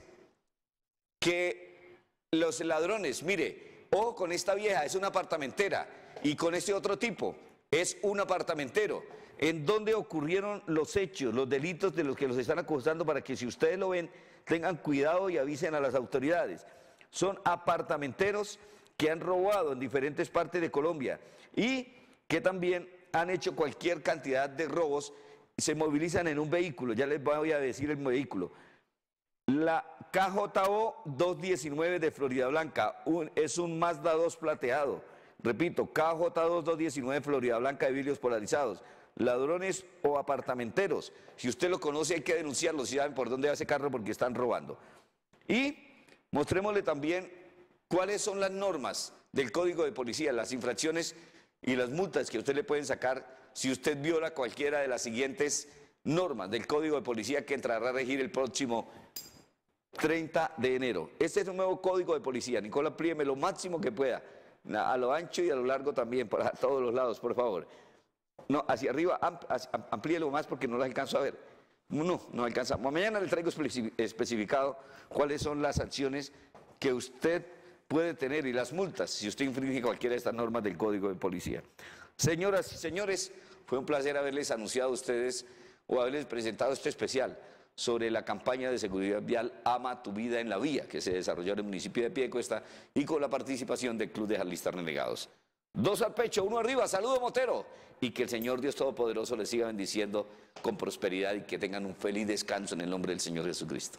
Que los ladrones, mire, ojo con esta vieja, es una apartamentera, y con este otro tipo, es un apartamentero. ¿En dónde ocurrieron los hechos, los delitos de los que los están acusando, para que si ustedes lo ven, tengan cuidado y avisen a las autoridades? Son apartamenteros que han robado en diferentes partes de Colombia y que también han hecho cualquier cantidad de robos, se movilizan en un vehículo, ya les voy a decir el vehículo. La K J O doscientos diecinueve de Florida Blanca, un, es un Mazda dos plateado, repito, K J O doscientos diecinueve Florida Blanca de vidrios polarizados. Ladrones o apartamenteros, si usted lo conoce hay que denunciarlo, si saben por dónde va ese carro, porque están robando. Y mostrémosle también cuáles son las normas del Código de Policía, las infracciones y las multas que usted le pueden sacar si usted viola cualquiera de las siguientes normas del Código de Policía, que entrará a regir el próximo treinta de enero. Este es un nuevo Código de Policía. Nicolás, príeme lo máximo que pueda, a lo ancho y a lo largo también, para todos los lados, por favor. No, hacia arriba, amplíelo más porque no lo alcanzo a ver. No, no alcanzamos. Mañana le traigo especificado cuáles son las acciones que usted puede tener y las multas si usted infringe cualquiera de estas normas del Código de Policía. Señoras y señores, fue un placer haberles anunciado a ustedes o haberles presentado este especial sobre la campaña de seguridad vial Ama tu vida en la vía, que se desarrolló en el municipio de Piedecuesta y con la participación del Club de Jarlistas Renegados. Dos al pecho, uno arriba, saludo Motero, y que el Señor Dios Todopoderoso les siga bendiciendo con prosperidad y que tengan un feliz descanso en el nombre del Señor Jesucristo.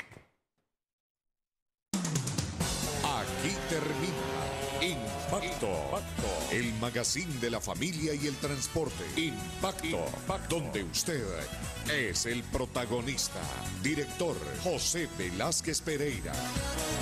Aquí termina Impacto, Impacto, el magazine de la familia y el transporte. Impacto, Impacto, donde usted es el protagonista. Director José Velázquez Pereira.